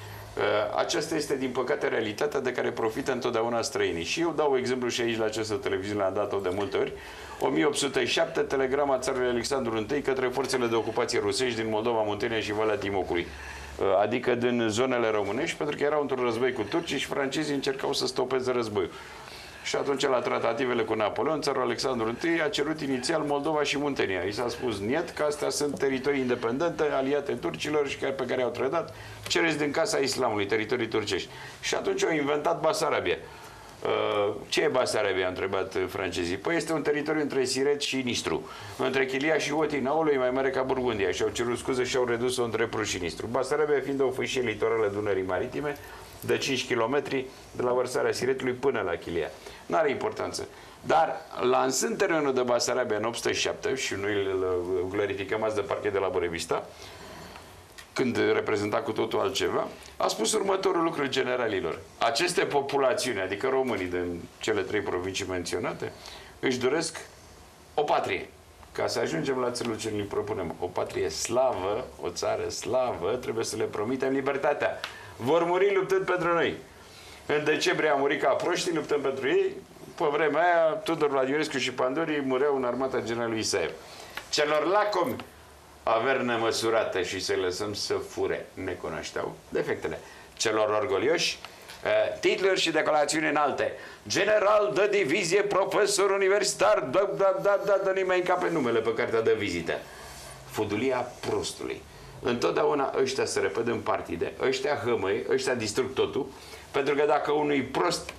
B: Aceasta este, din păcate, realitatea de care profită întotdeauna străinii. Și eu dau exemplu și aici la această televiziune, am dat-o de multe ori. o mie opt sute șapte, telegrama țarului Alexandru întâi către forțele de ocupație rusești din Moldova, Muntenia și Valea Timocului. Adică din zonele românești, pentru că erau într-un război cu turcii și francezii încercau să stopeze războiul. Și atunci, la tratativele cu Napoleon, țarul Alexandru întâi a cerut inițial Moldova și Muntenia. I s-a spus niet, că astea sunt teritorii independente, aliate turcilor și pe care au trădat. Cereți din casa islamului, teritorii turcești. Și atunci au inventat Basarabia. Uh, ce e Basarabia? A întrebat francezii. Păi este un teritoriu între Siret și Nistru. Între Chilia și Otina, aului mai mare ca Burgundia. Și au cerut scuze și au redus-o între Prus și Nistru. Basarabia fiind o fâșie litorală Dunării Maritime, de cinci kilometri de la vărsarea Siretului până la Chilia. N-are importanță. Dar, lansând terenul de Basarabia în opt sute șapte, și noi îl glorificăm azi de parche de la Borevista, când reprezenta cu totul altceva, a spus următorul lucru generalilor. Aceste populațiuni, adică românii din cele trei provincii menționate, își doresc o patrie. Ca să ajungem la țelul ce ne propunem, o patrie slavă, o țară slavă, trebuie să le promitem libertatea. Vor muri luptând pentru noi. În decembrie a murit ca proștii, luptăm pentru ei. Pe vremea aia, Tudor Vladimirescu și Pandorii mureau în armata generalului Isaev. Celor lacomi averi nemăsurate și să-i lăsăm să fure, ne cunoșteau defectele. Celor orgolioși, titluri și declarațiuni înalte. General de divizie, profesor universitar, da, da, da, da, da, nimeni încape numele pe cartea de vizită. Fudulia prostului. întotdeauna ăștia se repede în partide, ăștia hămăi, ăștia distrug totul, pentru că dacă unui prost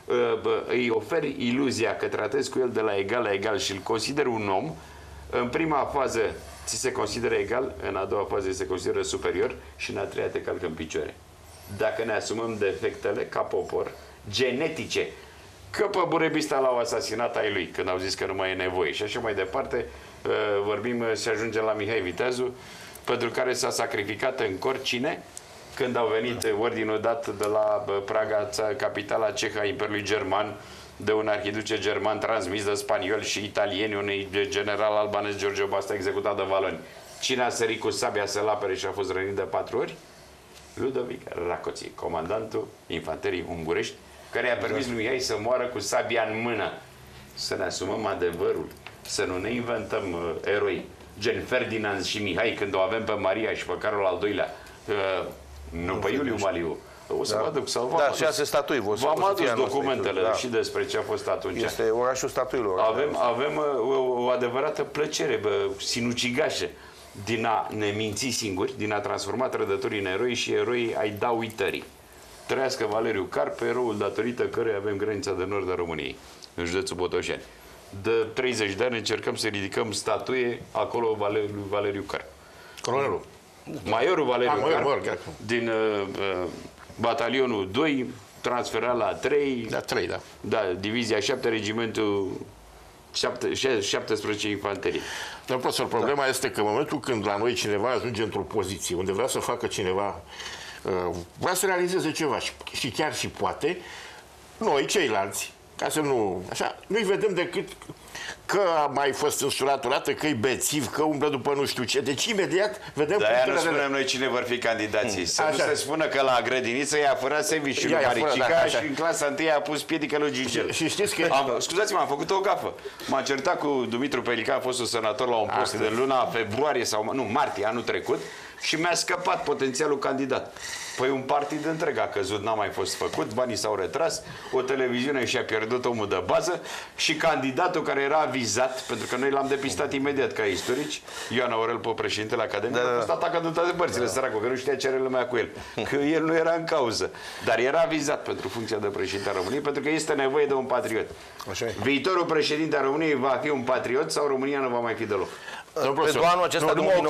B: îi oferi iluzia că tratezi cu el de la egal la egal și îl consideri un om, în prima fază ți se consideră egal, în a doua fază se consideră superior și în a treia te calcă în picioare. Dacă ne asumăm defectele ca popor, genetice, că pe Burebista l-au asasinat ai lui când au zis că nu mai e nevoie și așa mai departe, vorbim și ajungem la Mihai Viteazu, pentru care s-a sacrificat în cor cine? Când au venit ordinul dat de la Praga, capitala cehă a Imperiului German, de un arhiduce german transmis de spanioli și italieni, unui general albanez, George Basta, executat de valoni. Cine a sărit cu sabia să-l apere și a fost rănit de patru ori? Ludovic Racoții, comandantul infanteriei ungurești, care i-a permis lui Mihai să moară cu sabia în mână. Să ne asumăm adevărul, să nu ne inventăm uh, eroi, gen Ferdinand și Mihai, când o avem pe Maria și pe Carol al doilea, uh, nu pe Iuliu Maliu. O să
A: da.
B: vă aduc, sau
A: da, și alte statui.
B: V-am adus documentele da. și despre ce a fost atunci.
A: Este orașul statuilor.
B: Avem, avem o, o adevărată plăcere, bă, sinucigașă, din a ne minți singuri, din a transforma trădătorii în eroi și eroi ai da uitării. Trăiască Valeriu Carpe, eroul datorită căruia avem granița de nord a României, în județul Botoșani. De treizeci de ani încercăm să ridicăm statuie acolo Valeriu, Valeriu Carpe.
D: Colonelul.
B: Majorul Valeriu
D: A,
B: Carpe,
D: Carpe,
B: din uh, batalionul doi, transferat la trei.
D: La trei, da.
B: Da, divizia șapte, regimentul șaptesprezece infanterie.
D: Dar, profesor, problema da. este că în momentul când la noi cineva ajunge într-o poziție unde vrea să facă cineva, uh, vrea să realizeze ceva și, și chiar și poate, noi, ceilalți, ca să nu... Așa, nu-i vedem decât că a mai fost însurat o dată, că e bețiv, că umblă după nu știu ce. Deci imediat vedem...
B: Dar aia nu spunem noi cine vor fi candidații. Să
D: așa.
B: nu se spună că la grădiniță i-a furat sandwich-ul lui Maricica da, și în clasa întâi a pus piedică lui Gigel.
D: Și știți că...
B: Am, scuzați-mă, am făcut o gafă. M-am certat cu Dumitru Pelican, a fost un senator la un post de luna februarie sau... Nu, martie, anul trecut. Și mi-a scăpat potențialul candidat. Păi un partid întreg a căzut, n-a mai fost făcut, banii s-au retras, o televiziune și-a pierdut omul de bază și candidatul care era vizat, pentru că noi l-am depistat imediat ca istorici, Ioan Aurel Pop, președintele Academiei, da, a fost atacat în toate părțile, da. Săracul, că nu știa ce are lumea cu el, că el nu era în cauză, dar era vizat pentru funcția de președinte a României, pentru că este nevoie de un patriot. Așa. Viitorul președinte a României va fi un patriot sau România nu va mai fi deloc?
A: Pentru anul acesta,
D: nu, nu,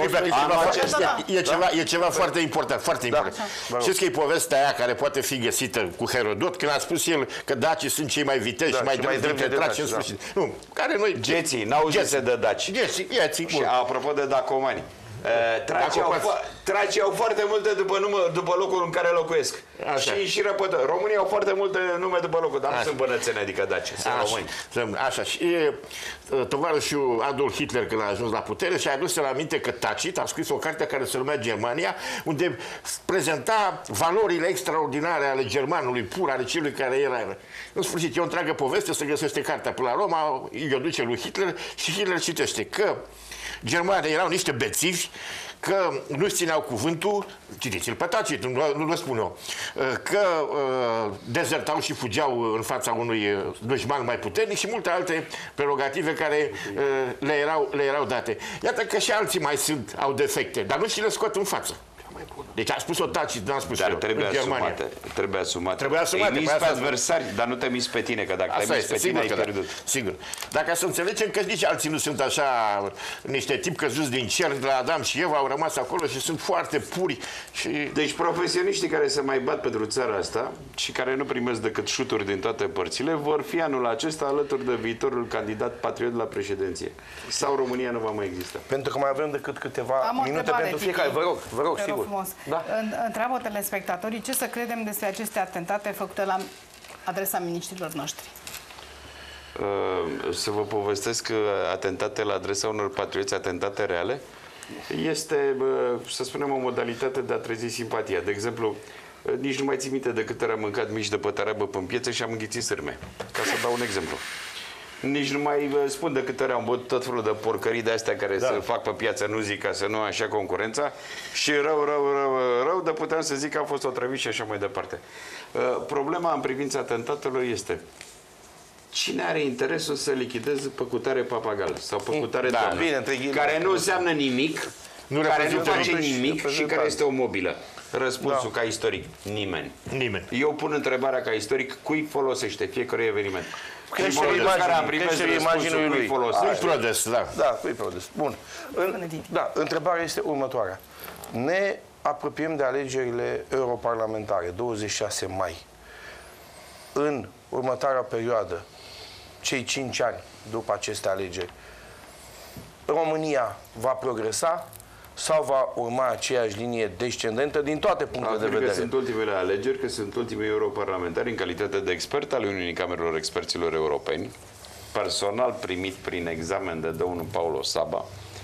D: e ceva, e ceva foarte important, foarte da. important. Da. Știți că e povestea aia care poate fi găsită cu Herodot, când a spus el că dacii sunt cei mai viteji da, și mai drept dintre traci în sfârșit. Da. Nu, care noi...
B: Geții, n-au zis de daci.
D: Geții, geții.
B: Și apropo de dacomani, tracii au, tracii au foarte multe după, numă, după locul în care locuiesc. Așa. Și, și răpătă. Românii au foarte multe nume după locul, dar nu sunt bănățeni, adică daci, sunt români.
D: Așa. Și tovarășul Adolf Hitler, când a ajuns la putere, și-a adus la minte că Tacit a scris o carte care se numea Germania, unde prezenta valorile extraordinare ale germanului pur, ale celui care era. În sfârșit, e o întreagă poveste, se găsește cartea până la Roma, îi duce lui Hitler și Hitler citește că germanii erau niște bețivi, că nu-și țineau cuvântul, citiți-l pe Tacit, nu, nu vă spun eu, că uh, dezertau și fugeau în fața unui dușman mai puternic și multe alte prerogative care uh, le, erau, le erau date. Iată că și alții mai sunt, au defecte, dar nu și le scot în față. Deci a spus-o Tacit, n-am spus
B: dar
D: eu,
B: trebuie
D: în Germania.
B: Asumate, trebuie asumate.
D: Trebuie asumate.
B: Îi miți pe adversari, dar nu te miți pe tine, că dacă te miți pe tine ai pierdut.
D: Da. Sigur. Dacă să înțelegem că nici alții nu sunt așa niște tipi căzuți din cer, de la Adam și Eva au rămas acolo și sunt foarte puri. Și...
B: Deci profesioniștii care se mai bat pentru țara asta și care nu primesc decât șuturi din toate părțile vor fi anul acesta alături de viitorul candidat patriot la președinție. Sau România nu va mai exista.
A: Pentru că mai avem decât câteva minute pentru fiecare. Vă rog, vă rog, sigur.
C: Da. Întreabă telespectatorii ce să credem despre aceste atentate făcute la adresa miniștrilor noștri.
B: Să vă povestesc atentate la adresa unor patrioți, atentate reale, este, să spunem, o modalitate de a trezi simpatia. De exemplu, nici nu mai țin minte de câte ori am mâncat mici de pătăreabă pe piețe și am înghițit sârme. Ca să dau un exemplu. Nici nu mai spun de câte ori am băut tot felul de porcării de astea care da. se fac pe piață, nu zic ca să nu așa concurența, și rău, rău, rău, rău, dar puteam să zic că a fost o trăvit și așa mai departe. Uh, problema în privința atentatelor este cine are interesul să lichideze pe cutare papagal sau pe cutare
A: da,
B: doamnă,
A: bine,
B: care nu înseamnă nimic,
D: Nu
B: care nu face
A: totuși
B: nimic și care este o mobilă. Răspunsul
A: Da.
B: ca istoric, nimeni.
D: Nimeni.
B: Eu pun întrebarea ca istoric, cui folosește fiecare eveniment?
A: Creșterea
B: Și în momentul în care am
A: imaginii,
B: primit
A: creșterea
B: răspunsul
A: imaginii
B: cui
A: lui.
B: folosește.
D: Îi prodest, da.
A: Da, cui produs. Bun. În, da, întrebarea este următoarea. Ne apropiem de alegerile europarlamentare, douăzeci și șase mai. În următoarea perioadă, cei cinci ani după aceste alegeri, România va progresa sau va urma aceeași linie descendentă din toate punctele de
B: Pentru că
A: vedere?
B: sunt ultimele alegeri, că sunt ultimii europarlamentari în calitate de expert al Uniunii Camerelor Experților Europeni, personal primit prin examen de domnul Paulo Saba,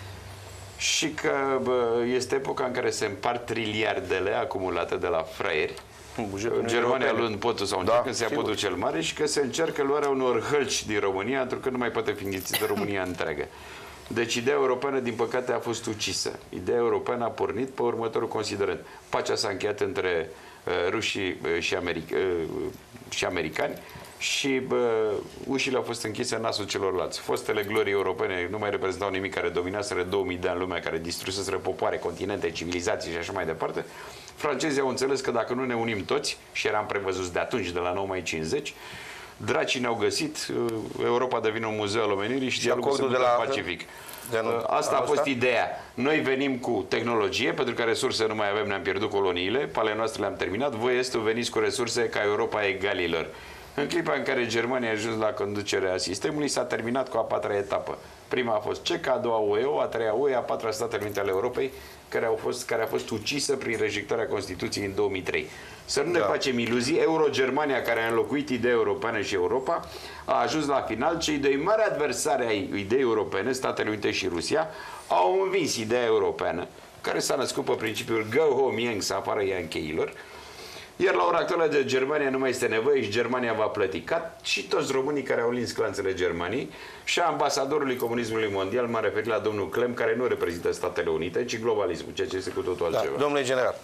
B: și că bă, este epoca în care se împart triliardele acumulate de la fraieri, Germania luând potul sau încercând da, să ia sigur. potul cel mare, și că se încearcă luarea unor hălci din România, pentru că nu mai poate fi înghițită România întreagă. Deci ideea europeană, din păcate, a fost ucisă. Ideea europeană a pornit pe următorul considerent. Pacea s-a încheiat între uh, rușii uh, și, americ uh, și americani și uh, ușile au fost închise în nasul celorlalți. Fostele glorii europene nu mai reprezentau nimic, care dominaseră două mii de ani lumea, care distruseseră popoare, continente, civilizații și așa mai departe. Francezii au înțeles că dacă nu ne unim toți, și eram prevăzuți de atunci, de la nouă mai cincizeci, dracii ne-au găsit, Europa devine un muzeu al omenirii și, și dialogul se de la Pacific. De anul, asta a fost asta? Ideea. Noi venim cu tehnologie, pentru că resurse nu mai avem, ne-am pierdut coloniile, pe ale noastre le-am terminat, voi estul veniți cu resurse ca Europa egalilor. În clipa în care Germania a ajuns la conducerea sistemului, s-a terminat cu a patra etapă. Prima a fost C E C, a doua U E O, a treia U E, a patra Statele Unite ale Europei, care, au fost, care a fost ucisă prin rejectarea Constituției în două mii trei. Să nu ne da. facem iluzii, Euro-Germania, care a înlocuit ideea europeană și Europa, a ajuns la final. Cei doi mari adversari ai ideii europene, Statele Unite și Rusia, au învins ideea europeană, care s-a născut pe principiul go home Yanks, afară Yankeilor. Iar la ora actuală de Germania nu mai este nevoie și Germania va plăti. Ca și toți românii care au lins clanțele Germaniei și a ambasadorului comunismului mondial, m-am referit la domnul Clem, care nu reprezintă Statele Unite, ci globalismul, ceea ce este cu totul altceva.
A: Da, domnule general.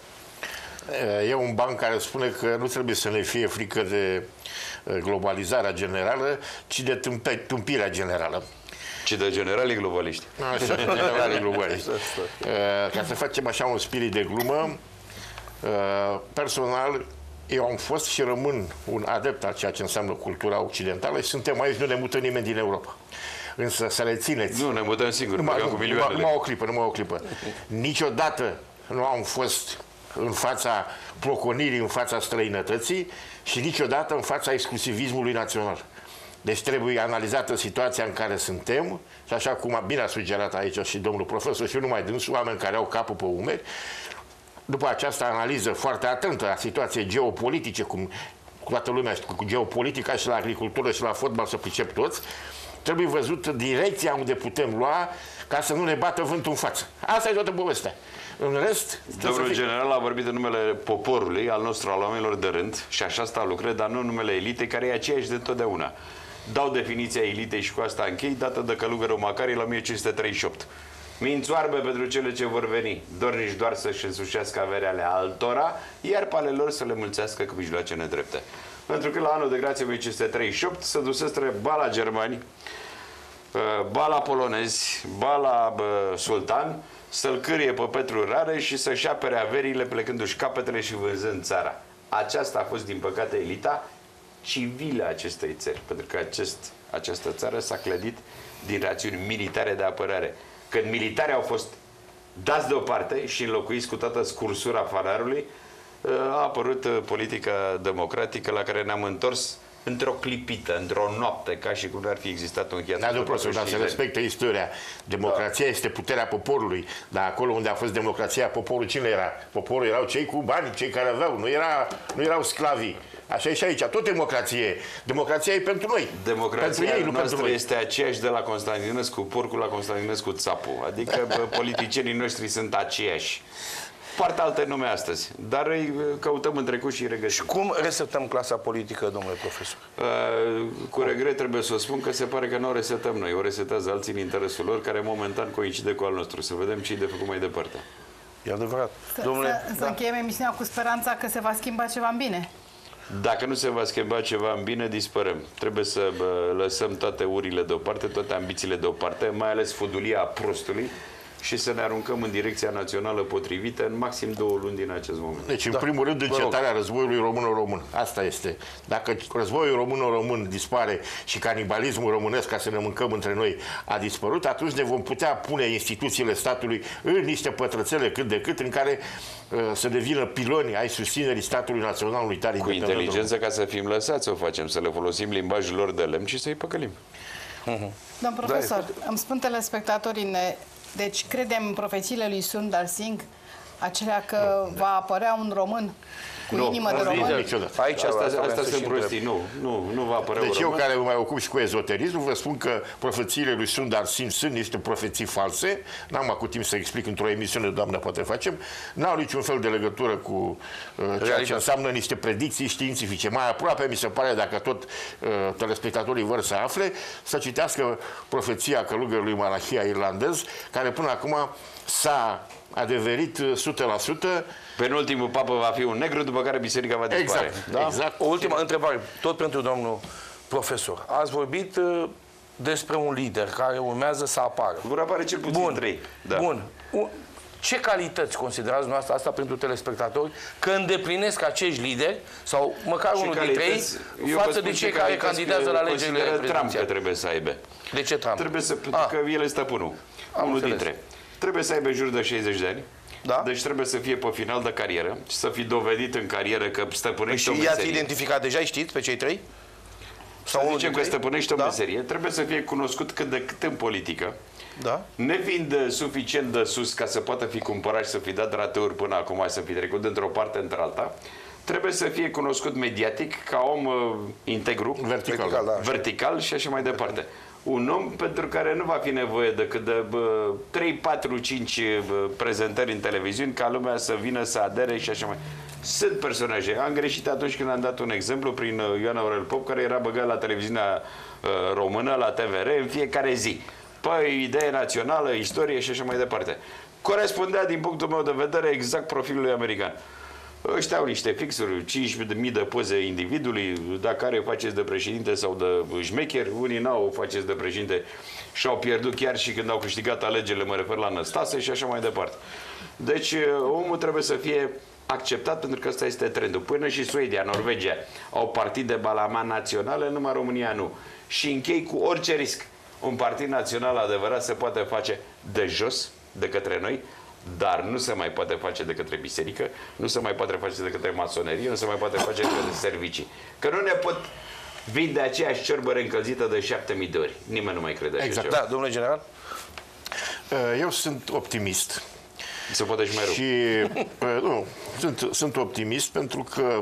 D: E un banc care spune că nu trebuie să ne fie frică de globalizarea generală, ci de tâmpirea generală.
B: Ci de generalii globaliști.
D: Așa, generalii globaliști. Ca să facem așa un spirit de glumă, personal, eu am fost și rămân un adept al ceea ce înseamnă cultura occidentală și suntem aici, nu ne mută nimeni din Europa. Însă să le țineți.
B: Nu, ne mutăm singuri, numai, cu milioanele.
D: Numai o clipă, numai o clipă. Niciodată nu am fost în fața proconirii, în fața străinătății și niciodată în fața exclusivismului național. Deci trebuie analizată situația în care suntem și așa cum a bine a sugerat aici și domnul profesor și numai dânsul, oameni care au capul pe umeri, după această analiză foarte atentă a situației geopolitice, cum toată lumea știe, cu geopolitica și la agricultură și la fotbal să pricep toți, trebuie văzut direcția unde putem lua ca să nu ne bată vântul în față. Asta e toată povestea. În rest...
B: Domnul general a vorbit în numele poporului, al nostru, al oamenilor de rând, și așa stau lucrurile, dar nu în numele elitei, care e aceeași de totdeauna. Dau definiția elitei și cu asta închei, dată de călugărul Macari la o mie cinci sute treizeci și opt. Minți oarbe pentru cele ce vor veni, dornici doar să-și însușească averea ale altora, iar pe ale lor să le mulțească cu mijloace nedrepte. Pentru că la anul de grație o mie cinci sute treizeci și opt se dusestră ba la germani, ba la polonezi, ba la sultan, să-l cârie pe Petru Rare și să-și apere averile plecându-și capetele și vânzând țara. Aceasta a fost, din păcate, elita civilă a acestei țări, pentru că acest, această țară s-a clădit din rațiuni militare de apărare. Când militarii au fost dați deoparte și înlocuiți cu toată scursura fanarului, a apărut politica democratică la care ne-am întors într-o clipită, într-o noapte, ca și cum ar fi existat un hiatus.
D: Da, nu profesor, dar se respectă istoria. Democrația da. este puterea poporului, dar acolo unde a fost democrația, poporul cine era? Poporul erau cei cu bani, cei care aveau, nu, era, nu erau sclavii. Așa e și aici, tot democrație. Democrația e pentru noi.
B: Democrația
D: pentru ei, nu
B: noastră
D: pentru
B: este aceeași de la Constantinescu porcul la Constantinescu țapul. Adică bă, politicienii noștri sunt aceiași. Foarte alte nume astăzi, dar îi căutăm în trecut și îi regăsim.
A: Și cum resetăm clasa politică, domnule profesor?
B: Uh, cu regret trebuie să o spun că se pare că nu o resetăm noi, o resetează alții în interesul lor, care momentan coincide cu al nostru. Să vedem ce-i de făcut mai departe.
A: E adevărat.
C: Să,
A: domnule,
C: să,
A: da.
C: să încheiem emisiunea cu speranța că se va schimba ceva în bine.
B: Dacă nu se va schimba ceva în bine, dispărăm. Trebuie să bă, lăsăm toate urile deoparte, toate ambițiile deoparte, mai ales fudulia prostului, și să ne aruncăm în direcția națională potrivită în maxim două luni din acest moment.
D: Deci, în da. primul rând, încetarea războiului româno-român. Asta este. Dacă războiul româno-român dispare și canibalismul românesc, ca să ne mâncăm între noi, a dispărut, atunci ne vom putea pune instituțiile statului în niște pătrățele cât de cât în care uh, să devină piloni ai susținerii statului național unitar
B: cu inteligență, ca să fim lăsați să o facem, să le folosim limbajul lor de lemn și să-i păcălim.
C: Uh-huh. Domn profesor, da, îmi spun telespectatorii, ne... deci credem în profețiile lui Sundar Singh, acelea că nu, va apărea un român cu nu, inimă de român?
B: Aici, asta, asta, asta sunt prostii, nu, nu, nu va apărea
D: deci
B: un român.
D: eu, care mă mai ocup și cu ezoterismul, vă spun că profețiile lui Sundar Singh sunt niște profeții false, n-am acum timp să explic într-o emisiune, doamnă, poate facem, n-au niciun fel de legătură cu uh, ceea ce înseamnă niște predicții științifice. Mai aproape, mi se pare, dacă tot uh, telespectatorii vor să afle, să citească profeția călugărului Malachia irlandez, care până acum s-a adeverit o sută la sută.
B: Penultimul papă va fi un negru, după care biserica va dispare.
A: Exact, da? Exact. O ultimă întrebare, tot pentru domnul profesor. Ați vorbit uh, despre un lider care urmează să apară.
B: Vor apare cel puțin
A: Bun.
B: trei. Da.
A: Bun. Ce calități considerați dumneavoastră, asta pentru telespectatori, că îndeplinesc acești lideri, sau măcar ce unul dintre ei, față de cei care candidează la alegerile
B: Trump că trebuie să aibă.
A: De ce Trump?
B: Trebuie să, pentru că el este stăpânul. Unul dintre. Trebuie să aibă în jur de șaizeci de ani. Da? Deci trebuie să fie pe final de carieră și să fi dovedit în carieră că stăpânește o meserie.
A: Și i-ați identificat deja, știți, pe cei trei?
B: Sau să zicem că stăpânește o da? meserie. Trebuie să fie cunoscut cât de cât în politică.
A: Da?
B: Nefiind suficient de sus ca să poată fi cumpărat și să fi dat rateuri până acum, să fi trecut dintr-o parte într-alta, trebuie să fie cunoscut mediatic ca om uh, integru,
D: vertical,
B: vertical, da, vertical și așa mai departe. Un om pentru care nu va fi nevoie decât de bă, trei, patru, cinci bă, prezentări în televiziuni ca lumea să vină să adere și așa mai. Sunt personaje. Am greșit atunci când am dat un exemplu prin Ioan Aurel Pop, care era băgat la televiziunea uh, română, la T V R, în fiecare zi. Păi, idee națională, istorie și așa mai departe. Corespundea, din punctul meu de vedere, exact profilului american. Ăștia au niște fixuri, cinci mii de poze individului, dacă are faceți de președinte sau de șmecher, unii n-au faceți de președinte și au pierdut chiar și când au câștigat alegerile, mă refer la Năstase și așa mai departe. Deci omul trebuie să fie acceptat pentru că ăsta este trendul. Până și Suedia, Norvegia au partide balaman naționale, numai România nu. Și închei cu orice risc. Un partid național adevărat se poate face de jos, de către noi, dar nu se mai poate face de către biserică, nu se mai poate face de către masonerie, nu se mai poate face de către servicii. Că nu ne pot vinde aceeași ciorbă reîncălzită de șapte mii de ori. Nimeni nu mai crede așa
A: exact.
B: ceva.
A: Da, domnule general?
D: Eu sunt optimist.
B: Se poate și mai rău.
D: Și, nu, sunt, sunt optimist pentru că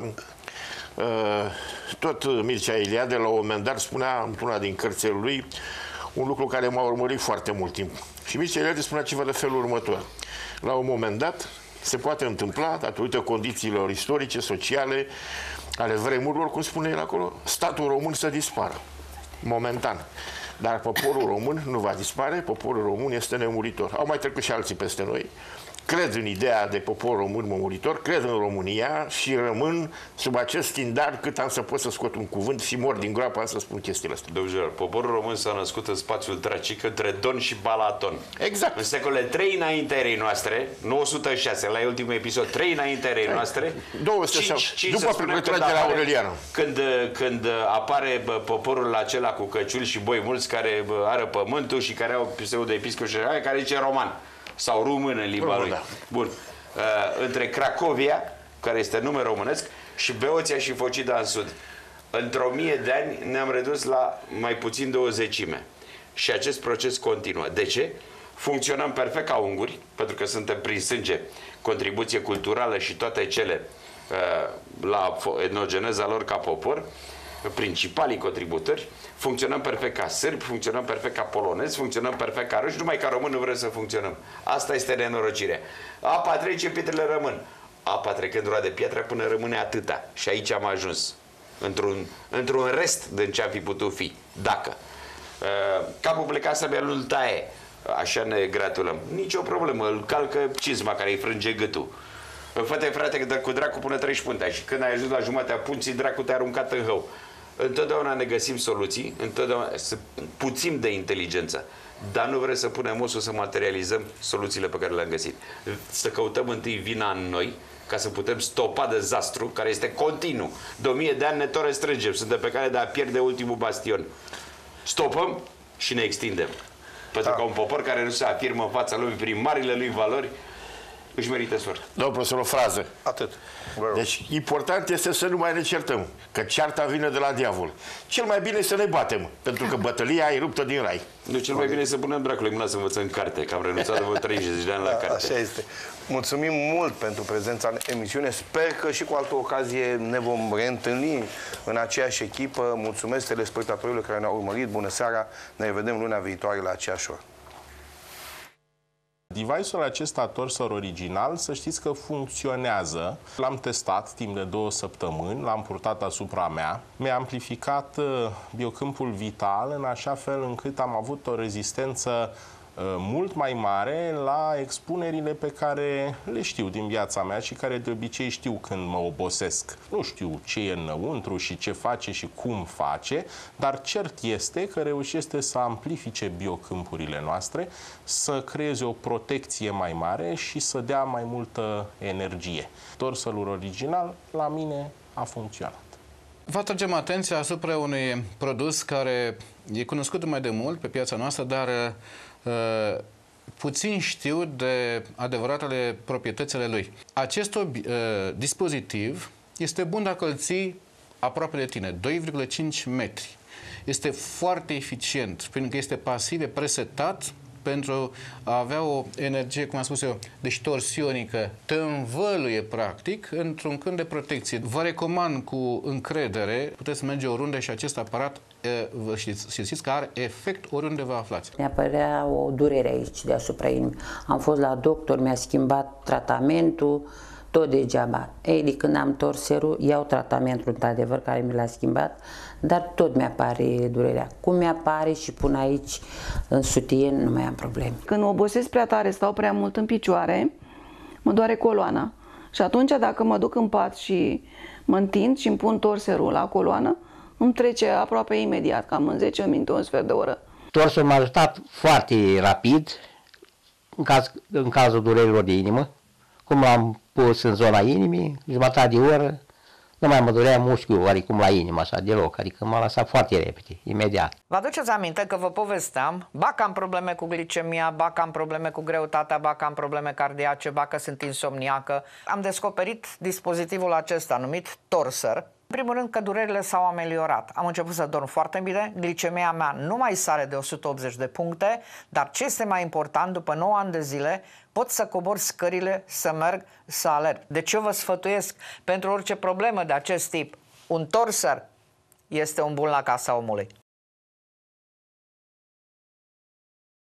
D: tot Mircea Eliade la un moment dat spunea într-una din cărțile lui un lucru care m-a urmărit foarte mult timp. Și Mircea Eliade spunea ceva de felul următor. La un moment dat se poate întâmpla, datorită condițiilor istorice, sociale, ale vremurilor, cum spune el acolo, statul român să dispară. Momentan. Dar poporul român nu va dispare, poporul român este nemuritor. Au mai trecut și alții peste noi. Cred în ideea de popor român muritor, cred în România și rămân sub acest standard cât am să pot să scot un cuvânt și mor din groapă să spun chestiile astea.
B: Domnul, poporul român s-a născut în spațiul tracic între Don și Balaton.
D: Exact.
B: În secolele trei înaintea erei noastre, nouă sute șase, la ultimul episod, trei înaintea erei noastre,
D: două sute șase, după retragerea Aureliană.
B: Când, când apare bă, poporul acela cu căciuli și boi mulți care bă, ară pământul și care au pseudo-episcopi și care zice roman. Sau român în limba Român, lui. Da. Bun. Uh, între Cracovia, care este nume românesc, și Beoția și Focida în sud. Într-o mie de ani ne-am redus la mai puțin de o zecime. Și acest proces continuă. De ce? Funcționăm perfect ca unguri, pentru că suntem prin sânge, contribuție culturală și toate cele uh, la etnogeneza lor ca popor, principalii contributori, funcționăm perfect ca sârbi, funcționăm perfect ca polonezi, funcționăm perfect ca ruși, numai ca români nu vrem să funcționăm. Asta este nenorocirea. Apa trece, pietrele rămân. Apa trecând roade piatra până rămâne atâta. Și aici am ajuns. Într-un într-un rest din ce am fi putut fi. Dacă. Capul plecat să mi-l nu-l taie. Așa ne gratulăm. Nici o problemă. Îl calcă cizma care îi frânge gâtul. Fă-te, frate, că cu dracu până treci puntea. Și când ai ajuns la jumatea punții, dracu te-a aruncat în hău. Întotdeauna ne găsim soluții, întotdeauna puțin de inteligență, dar nu vrem să punem osul să materializăm soluțiile pe care le-am găsit. Să căutăm întâi vina în noi, ca să putem stopa dezastru, care este continuu. De o mie de ani ne tot restrângem, suntem pe care de a pierde ultimul bastion. Stopăm și ne extindem. Pentru da. că un popor care nu se afirmă în fața lumii prin marile lui valori, își merită soarta.
D: Domnul profesor, o frază.
A: Atât.
D: Deci, important este să nu mai ne certăm, că cearta vine de la diavol. Cel mai bine să ne batem, pentru că bătălia e ruptă din rai.
B: Nu, cel mai bine să punem dracului mâna să învățăm carte, că am renunțat de vreo treizeci de ani la carte.
A: Așa este. Mulțumim mult pentru prezența în emisiune. Sper că și cu altă ocazie ne vom reîntâlni în aceeași echipă. Mulțumesc telespectatorilor care ne-au urmărit. Bună seara! Ne revedem luna viitoare la aceeași oră.
F: Device-ul acesta torsor original, să știți că funcționează. L-am testat timp de două săptămâni, l-am purtat asupra mea. Mi-a amplificat biocâmpul vital în așa fel încât am avut o rezistență mult mai mare la expunerile pe care le știu din viața mea și care de obicei știu când mă obosesc. Nu știu ce e înăuntru și ce face și cum face, dar cert este că reușește să amplifice biocâmpurile noastre, să creeze o protecție mai mare și să dea mai multă energie. Torselul original, la mine, a funcționat.
E: Vă atragem atenția asupra unui produs care e cunoscut mai de mult pe piața noastră, dar Uh, puțin știu de adevăratele proprietățile lui. Acest uh, dispozitiv este bun dacă îl ții aproape de tine, doi virgulă cinci metri. Este foarte eficient, pentru că este pasiv, e presetat pentru a avea o energie, cum am spus eu, deci torsionică, te învăluie practic într-un câmp de protecție. Vă recomand cu încredere, puteți merge oriunde și acest aparat și știți că are efect oriunde vă aflați.
J: Mi apărea o durere aici deasupra inimii. Am fost la doctor, mi-a schimbat tratamentul, tot degeaba. Ei, de când am torserul, iau tratamentul într-adevăr care mi l-a schimbat, dar tot mi-apare durerea. Cum mi-apare și pun aici în sutien, nu mai am probleme.
K: Când obosesc prea tare, stau prea mult în picioare, mă doare coloana. Și atunci dacă mă duc în pat și mă întind și îmi pun torserul la coloană, îmi trece aproape imediat, cam în zece minute, un sfert de oră.
L: Torsul m-a ajutat foarte rapid în, caz, în cazul durerilor de inimă. Cum l-am pus în zona inimii, jumătate de oră, nu mai mă durea mușchiul oarecum la inimă, așa, deloc, adică m-a lăsat foarte repede, imediat.
I: Vă aduceți aminte că vă povesteam, ba că am probleme cu glicemia, ba că am probleme cu greutatea, ba că am probleme cardiace, ba că sunt insomniacă. Am descoperit dispozitivul acesta numit Torser. În primul rând că durerile s-au ameliorat. Am început să dorm foarte bine, glicemia mea nu mai sare de o sută optzeci de puncte, dar ce este mai important, după nouă ani de zile, pot să cobor scările, să merg, să alerg. Deci eu vă sfătuiesc, pentru orice problemă de acest tip, un Torser este un bun la casa omului.